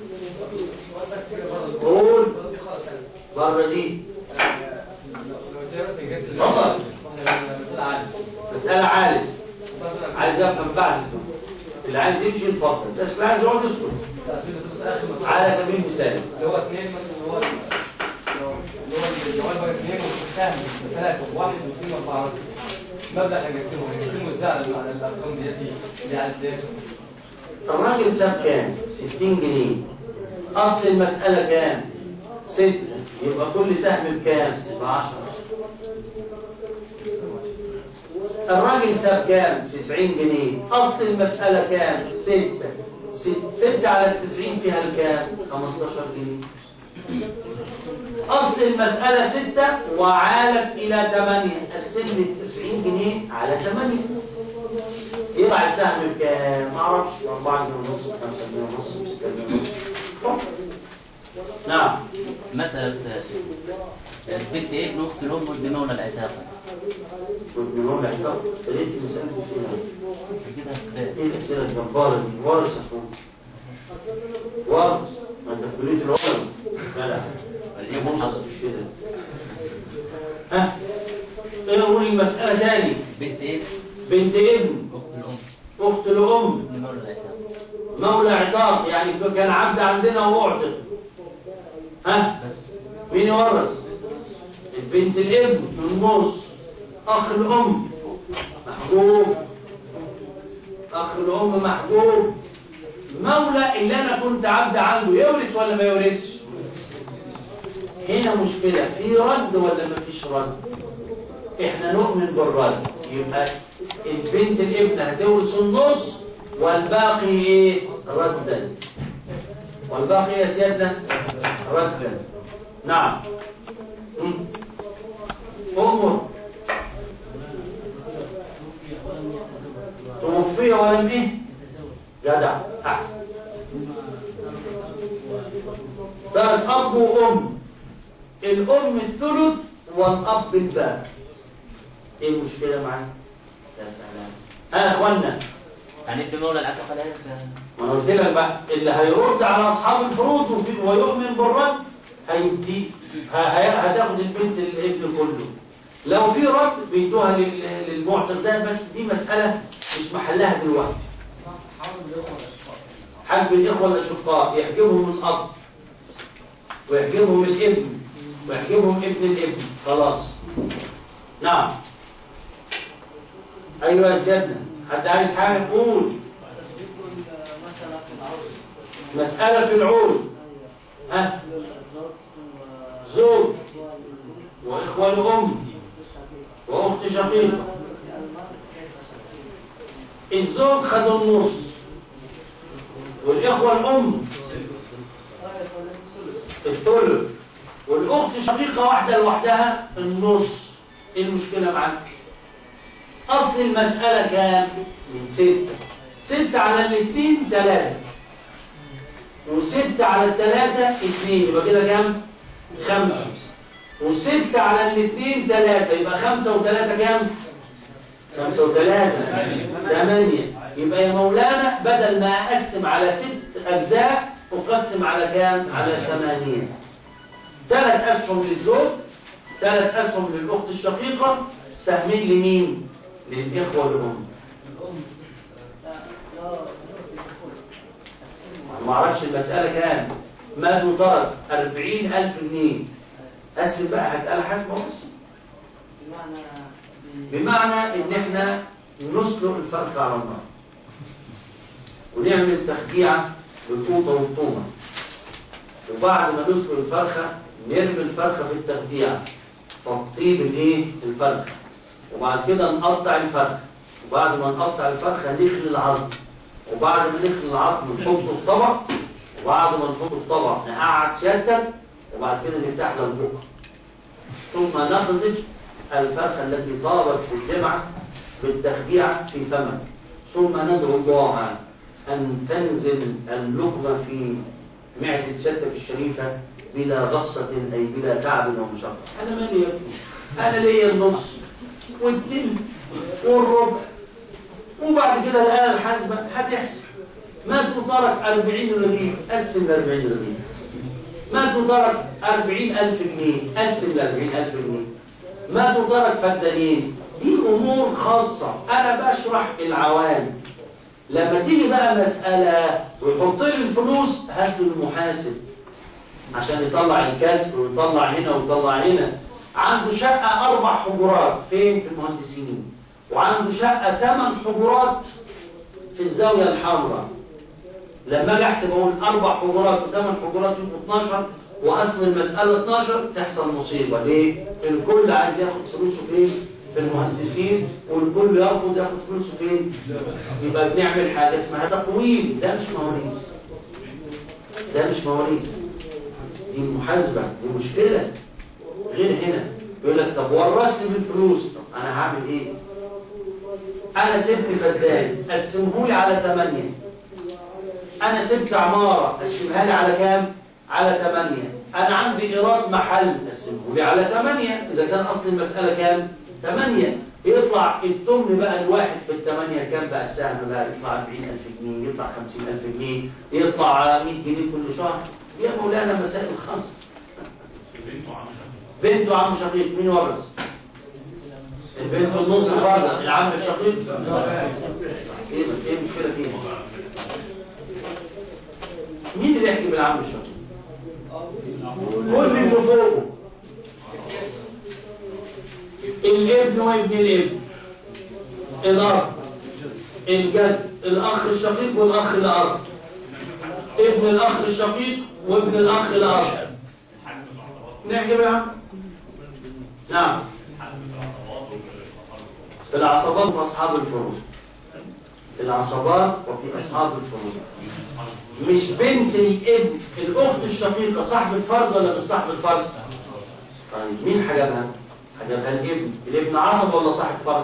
قول بره دي. اتفضل. مسألة عالج. عايز افهم بعد اسمه. اللي عايز يمشي يتفضل، بس اللي عايز يقعد يسكت. على سبيل المثال. اللي هو اثنين مثلا، اللي هو اللي هو اللي هو اثنين وسهم ثلاثة وواحد واثنين وأربعة. مبدأ هنقسمه هنقسمه ازاي على الأرقام ديتي اللي على الثلاثة؟ الراجل ساب كام؟ ستين جنيه. أصل المسألة كام؟ ستة. يبقى كل سهم بكام؟ بعشرة. الراجل ساب كام؟ تسعين جنيه. أصل المسألة كام؟ ستة. ستة على التسعين فيها الكام؟ خمستاشر جنيه. أصل المسألة ستة وعالت إلى ثمانية، قسم لي التسعين جنيه على ثمانية. يطلع السهم بكام؟ ما أعرفش، أربعة جنيه ونص، خمسة جنيه ونص، ستة جنيه ونص. نعم. مسألة البنت ابن أخت الأم وابن مولى العتاقة. وابن مولى العتاقة؟ لقيت المسألة دي كده إيه الأسئلة الجبارة دي؟ وارث يا أخوان. وارث. ما أنت في كلية العلم. لا لا. إيه منحصر في الشيء ده؟ ها؟ إيه قول المسألة تاني؟ بنت ابن. بنت ابن. أخت الأم. أخت الأم. ابن مولى العتاقة. مولى عتاق، يعني كان عبد عندنا وأعتق. ها؟ بس. مين يورث؟ بنت الابن من النص، اخ الام محجوب، اخ الام محجوب. مولى اللي انا كنت عبد عنده يورث ولا ما يورثش؟ هنا مشكله، في رد ولا ما فيش رد؟ احنا نؤمن بالرد، يبقى البنت الابن هتورث النص والباقي ايه؟ ردا. والباقي يا سيادنا ردا. نعم. أمر توفي ولم ايه؟ جدع احسن. ثالث اب وام، الام الثلث والاب الباقي. ايه المشكله معانا؟ يا سلام. ها يا اخوانا، يعني في مولى العتق لا ينسى. ما انا قلت لك بقى اللي هيرد على اصحاب الفروض ويؤمن بالرد هيدي هتاخد البنت الابن كله. لو في رد بيدوها للمعتق ده، بس دي مساله مش محلها دلوقتي. حجب الاخوه الاشقاء يحجبهم الاب ويحجبهم الابن ويحجبهم ابن الابن، خلاص. نعم. ايوه يا سيدنا، حد عايز حاجه؟ قول. مسألة في العول. ها؟ زوج وإخوة الأم وأخت شقيقة. الزوج خد النص والإخوة الأم الثلث والأخت شقيقة واحدة لوحدها النص. إيه المشكلة معاك؟ أصل المسألة كام؟ من ستة. ستة على الاثنين ثلاثة، وستة على الثلاثة اثنين، يبقى كده كام؟ خمسة. وستة على الاثنين ثلاثة، يبقى خمسة وثلاثة كام؟ خمسة وثلاثة ثمانية. يبقى يا مولانا بدل ما أقسم على ست أجزاء أقسم على كام؟ على ثمانية. ثلاث أسهم للزوج، ثلاث أسهم للأخت الشقيقة، سهمين لمين؟ للإخوة الأم. ما أعرفش المسألة كام؟ ما ترك أربعين ألف جنيه. قسم بقى، هتقال حسب وقسم. بمعنى إن إحنا نسلق الفرخة على النار ونعمل تخديعة بالقوطة والطومة، وبعد ما نسلق الفرخة نرمي الفرخة في التخديعة فتطيب الإيه؟ الفرخة، وبعد كده نقطع الفرخة، وبعد ما نقطع الفرخة نخلي العظم، وبعد ما نخلي العظم نحطه في طبق، وبعد ما نحطه في طبق نقعد سيادتك، وبعد كده نفتح لها البق، ثم نقذف الفرخة التي طابت في الجمعة بالتخديعة في فمك، ثم ندعو الله أن تنزل اللقمة في معدة سيادتك الشريفة بلا غصة أي بلا تعب ومشقة. أنا مالي يا ابني، أنا ليا النص والتلت والربع، وبعد كده الآلة الحاسبة هتحسب. ما تترك أربعين رغيف، قسم ل أربعين رغيف. ما تترك أربعين ألف جنيه، قسم ل أربعين ألف جنيه. ما تترك فدانين. دي أمور خاصة، أنا بشرح العوام. لما تيجي بقى مسألة ويحط لي الفلوس، هات المحاسب عشان يطلع الكسر ويطلع هنا ويطلع هنا. عنده شقة أربع حجرات فين؟ في المهندسين. وعنده شقة ثمان حجرات في الزاوية الحمراء. لما أجي أحسب أقول أربع حجرات وثمان حجرات يبقوا اثناشر، وأصل المسألة اثناشر، تحصل مصيبة. ليه؟ الكل عايز ياخد فلوسه فين؟ في المهندسين، والكل يرفض ياخد فلوسه فين؟ يبقى بنعمل حاجة اسمها تقويم. ده مش مواريث. ده مش مواريث. دي محاسبة، دي مشكلة. غير هنا يقول لك طب ورثني بالفلوس، طب انا هعمل ايه؟ انا سبت فدان، قسمه لي على ثمانية. انا سبت عمارة، قسمها لي على كام؟ على ثمانية. انا عندي ايراد محل، قسمه لي على ثمانية. اذا كان اصل المسألة كام؟ ثمانية. يطلع التمن بقى الواحد في الثمانية كام بقى السهم بقى؟ يطلع أربعين ألف جنيه، يطلع خمسين ألف جنيه، يطلع مئة جنيه كل شهر. يا مولانا مسائل خمس. بنت وعم شقيق، مين ورث؟ البنت النص برضه، العم الشقيق. ايه ايه المشكله فيه؟ مين اللي يحكي بالعم الشقيق؟ كل اللي فوقه. الابن وابن الابن، الأب، الجد، الأخ الشقيق والأخ الأب، ابن الأخ الشقيق وابن الأخ الأب. نحجب يا عم؟ نعم. في العصبات وفي أصحاب الفروض. في العصبات وفي أصحاب الفروض. مش بنت الابن الأخت الشقيقة صاحبة فرد ولا مش صاحبة فرد؟ طيب مين حجبها؟ حجبها الابن. الابن عصب ولا صاحب فرد؟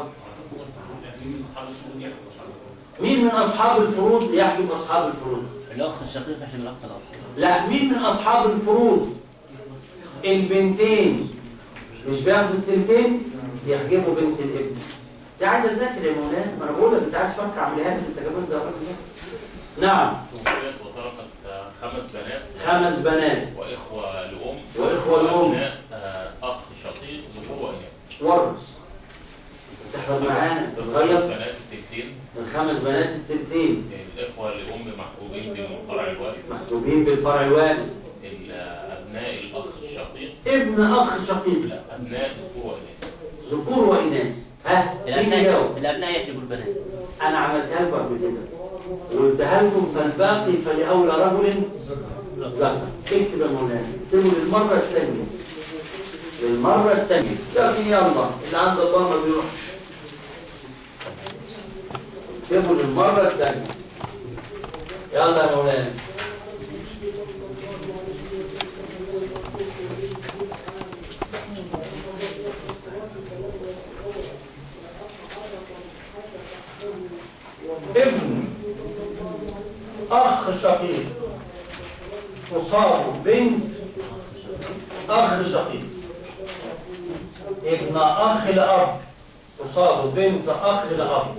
مين من أصحاب الفروض يحجب أصحاب الفروض؟ الأخ الشقيق عشان الأخ الأخ. لا، مين من أصحاب الفروض؟ البنتين مش بياخدوا التنتين يحجبوا بنت الابن. دي عايزة تذاكر يا مولانا، ما أنا بقول لك أنت عايز تفكر عمليات أنت كمان زي نعم. وتركت خمس بنات خمس بنات وإخوة لأم وإخوة لأم وأبناء أخ شقيق ذكور وإناث. ورث. تحفظ معانا الخمس بنات التلتين. الخمس بنات التلتين. الإخوة لأم محبوبين بالفرع الوارث. محبوبين بالفرع الوارث. أبناء الأخ الشقيق. ابن أخ شقيق. لا، أبناء ذكور وإناث. ذكور وإناث. ها؟ الأبناء الأبناء يحجبوا البنات. أنا عملتها لكم قبل كده وقلتها لكم، فالباقي فلأولى رجل ذكر. اكتب يا مولانا، اكتبوا للمرة الثانية. للمرة الثانية. لكن يلا اللي عنده الله ما بيروحش. اكتبوا للمرة الثانية. يلا يا مولانا. ابن أخ شقيق تصاب بنت أخ شقيق. ابن أخ الأب تصاب بنت أخ الأب.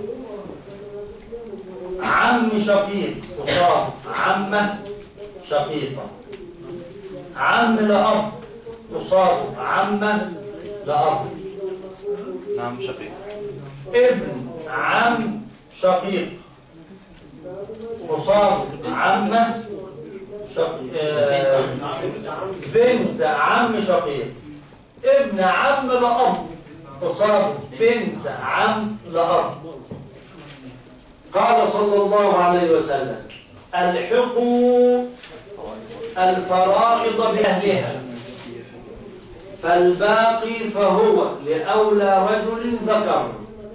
عم شقيق تصاب عمة شقيقة. عم الأب تصاب عمة لأب. نعم شقيق. ابن عم شقيق تصاب عمة شقيق. آه بنت عم شقيق. ابن عم لأب تصاب بنت عم لأب. قال صلى الله عليه وسلم: الحقوا الفرائض بأهلها فالباقي فهو لأولى رجل ذكر.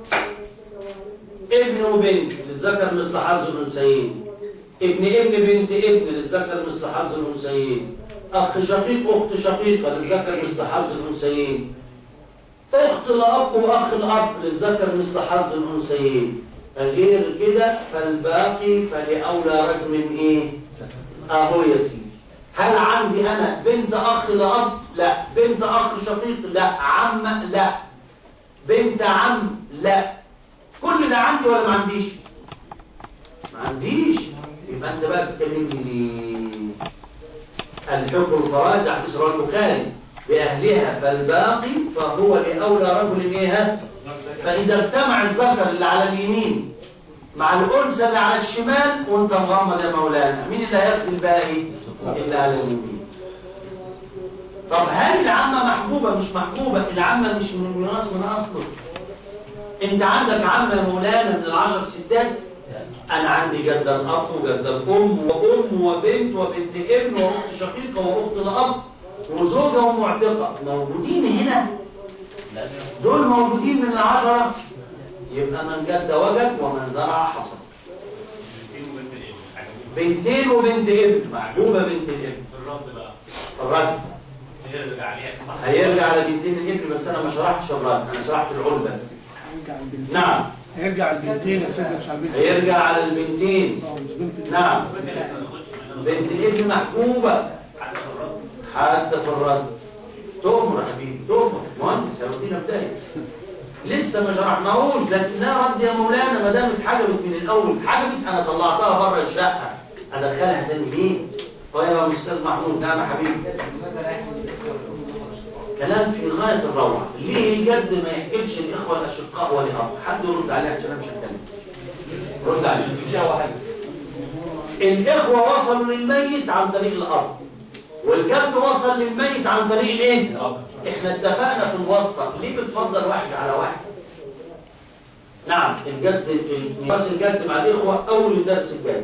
ابن وبنت للذكر مثل حظ الأنثيين. ابن ابن بنت ابن للذكر مثل حظ الأنثيين. أخ شقيق أخت شقيقة للذكر مثل حظ الأنثيين. أخت الأب وأخ الأب للذكر مثل حظ الأنثيين. غير كده فالباقي فلأولى رجل إيه؟ أهو يا سيدي. هل عندي أنا بنت أخ لأب؟ لا. بنت أخ شقيق؟ لا. عم؟ لا. بنت عم؟ لا. كل ده عندي ولا ما عنديش؟ ما عنديش. يبقى أنت بقى بتكلمني ليه؟ الحكم الفرائض حديث رواه البخاري بأهلها فالباقي فهو لأولى رجل إيه؟ فإذا اجتمع الذكر اللي على اليمين مع الأنثى اللي على الشمال وأنت مغمض يا مولانا، مين اللي هياخد الباقي؟ اللي على اليمين. طب هل العمة محبوبة مش محبوبة؟ العمة مش من الميراث من أصله. أنت عندك عمة يا مولانا من العشر ستات؟ أنا عندي جدة الأب وجدة الأم وأم وبنت وبنت ابن وأخت شقيقة وأخت الأب وزوجة ومعتقة موجودين هنا. دول موجودين من العشرة، يبقى من جد وجد ومن زرع حصد. بنتين وبنت ابن محبوبة بنت الابن. في الرد بقى. في الرد هيرجع عليها. هيرجع على بنتين الابن، بس أنا ما شرحتش الرد، أنا شرحت العول بس. نعم. هيرجع البنتين يا سيدي مش على البنت. هيرجع على البنتين. نعم. بنت الابن محبوبة حتى في الرد. تؤمر يا حبيبي تؤمر. مهندس هيودينا بداية لسه ما شرحناهوش، لكن لا رد يا مولانا ما دام اتحجبت من الاول. اتحجبت انا طلعتها بره الشقه ادخلها تاني ليه؟ طيب يا استاذ محمود. نعم يا حبيبي. كلام في غايه الروعه. ليه الجد ما يحكمش الاخوه الاشقاء ولاب؟ حد يرد عليه عشان انا مش هتكلم. رد عليه. الاخوه وصلوا للميت عن طريق الاب. والجد وصل للميت عن طريق الايه؟ احنا اتفقنا في الواسطه، ليه بتفضل واحد على واحد؟ نعم الجد ميراث الجد مع الاخوه اول الدرس الجاي.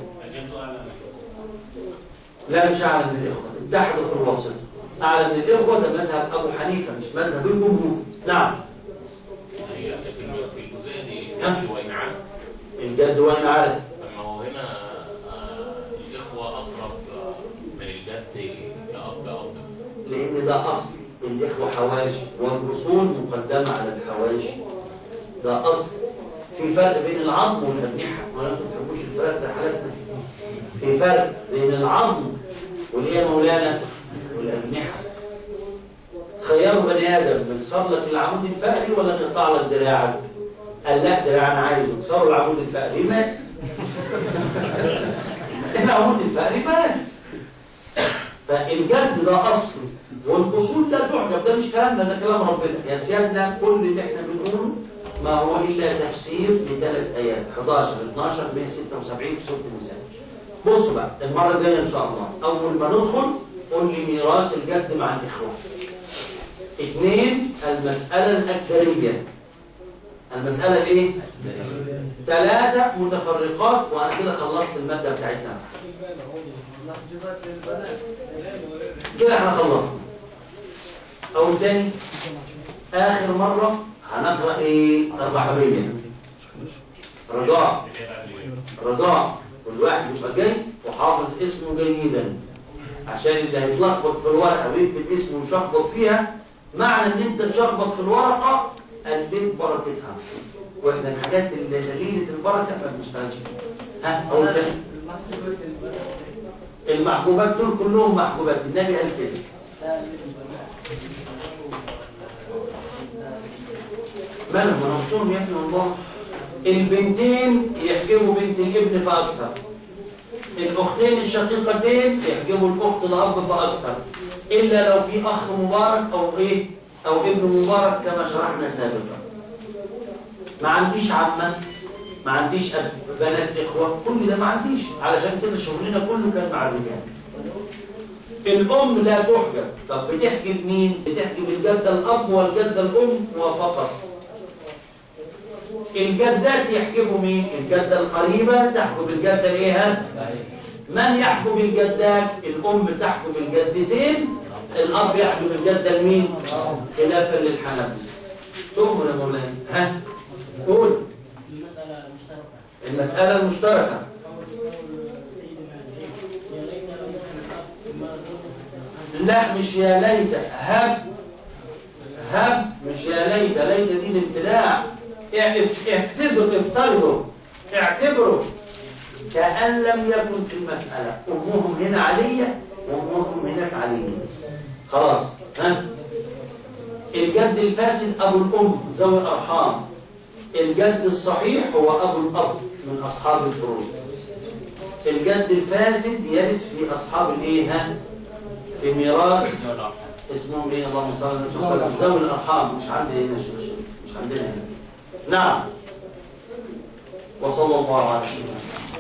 لا مش اعلى من الاخوه، اتحدوا في الواسطه. اعلى من الاخوه ده مذهب ابو حنيفه مش مذهب الجمهور. نعم. هي في الجزئيه دي الجد وان عاد. الجد وان عاد. ما هو هنا الاخوه اقرب من الجد كاب او لان ده اصل الاخوه حواشي والاصول مقدمه على الحواشي. ده اصل. في فرق بين العظم والاجنحه، ولا انتم ما بتحبوش الفراخ زي حالتنا. في فرق بين العظم واللي هي مولانا والاجنحه. خيار بني ادم بنكسر لك العمود الفقري ولا نقطع لك دراعك؟ قال لا دراعنا عايز نكسر العمود الفقري مات. العمود الفقري مات. فالجد ده اصل والاصول لا تحجب، ده مش كلامنا ده كلام ربنا. يا سيادنا كل اللي احنا بنقوله ما هو الا تفسير لثلاث ايات حداشر اتناشر مية وستة وسبعين في سوره النساء. بصوا بقى المره الجايه ان شاء الله اول ما ندخل قول لي ميراث الجد مع الاخوه. اثنين المساله الاكثريه. المساله الايه؟ ثلاثه متفرقات وانا كده خلصت الماده بتاعتنا. كده احنا خلصنا. او تاني اخر مره هنقرا ايه؟ الرحبيه. رجاء رجاء كل واحد يبقى جاي وحافظ اسمه جيدا عشان اللي هيتلخبط في الورقه ويكتب اسمه ويشخبط فيها معنى ان انت تشخبط في الورقه قلبت بركتها. واحنا الحاجات اللي دليله البركه ما بنشتغلش فيها. ها اول تاني المحبوبات دول كلهم محبوبات النبي قال كده. مالهم انا قلتلهم يا ابن الله البنتين يحجبوا بنت الابن فاكثر، الاختين الشقيقتين يحجبوا الاخت الاب فاكثر، الا لو في اخ مبارك او ايه او ابن مبارك كما شرحنا سابقا. ما عنديش عمه ما عنديش أب بنات اخوه كل ده ما عنديش، علشان كده شغلنا كله كان مع الرجال. الام لا تحجب. طب بتحجب مين؟ بتحجب الجده الاب والجده الام وفقط. الجدات يحجبوا مين؟ الجده القريبه تحجب الجده الايه؟ من يحجب الجدات؟ الام تحجب الجدتين، الاب يحجب الجده لمين؟ خلافا للحنابلة. تؤمر يا مولانا. ها؟ قول. المسألة المشتركة. المسألة المشتركة. لا مش يا ليت، هب هب مش يا ليت، ليت دي الابتداع. افترضوا افترضوا اعتبروا كأن لم يكن في المسألة أمهم هنا علية وأمهم هناك علية. خلاص. ها؟ الجد الفاسد أبو الأم ذوي الأرحام. الجد الصحيح هو أبو الأب من أصحاب الفروض. الجد الفاسد يرث في أصحاب الإيه؟ ها؟ في ميراث اسمهم إيه؟ اللهم صل على النبي صلى الله عليه وسلم. ذوي الأرحام مش عندنا هنا مش عندنا هنا. نعم. وصلى الله على سيدنا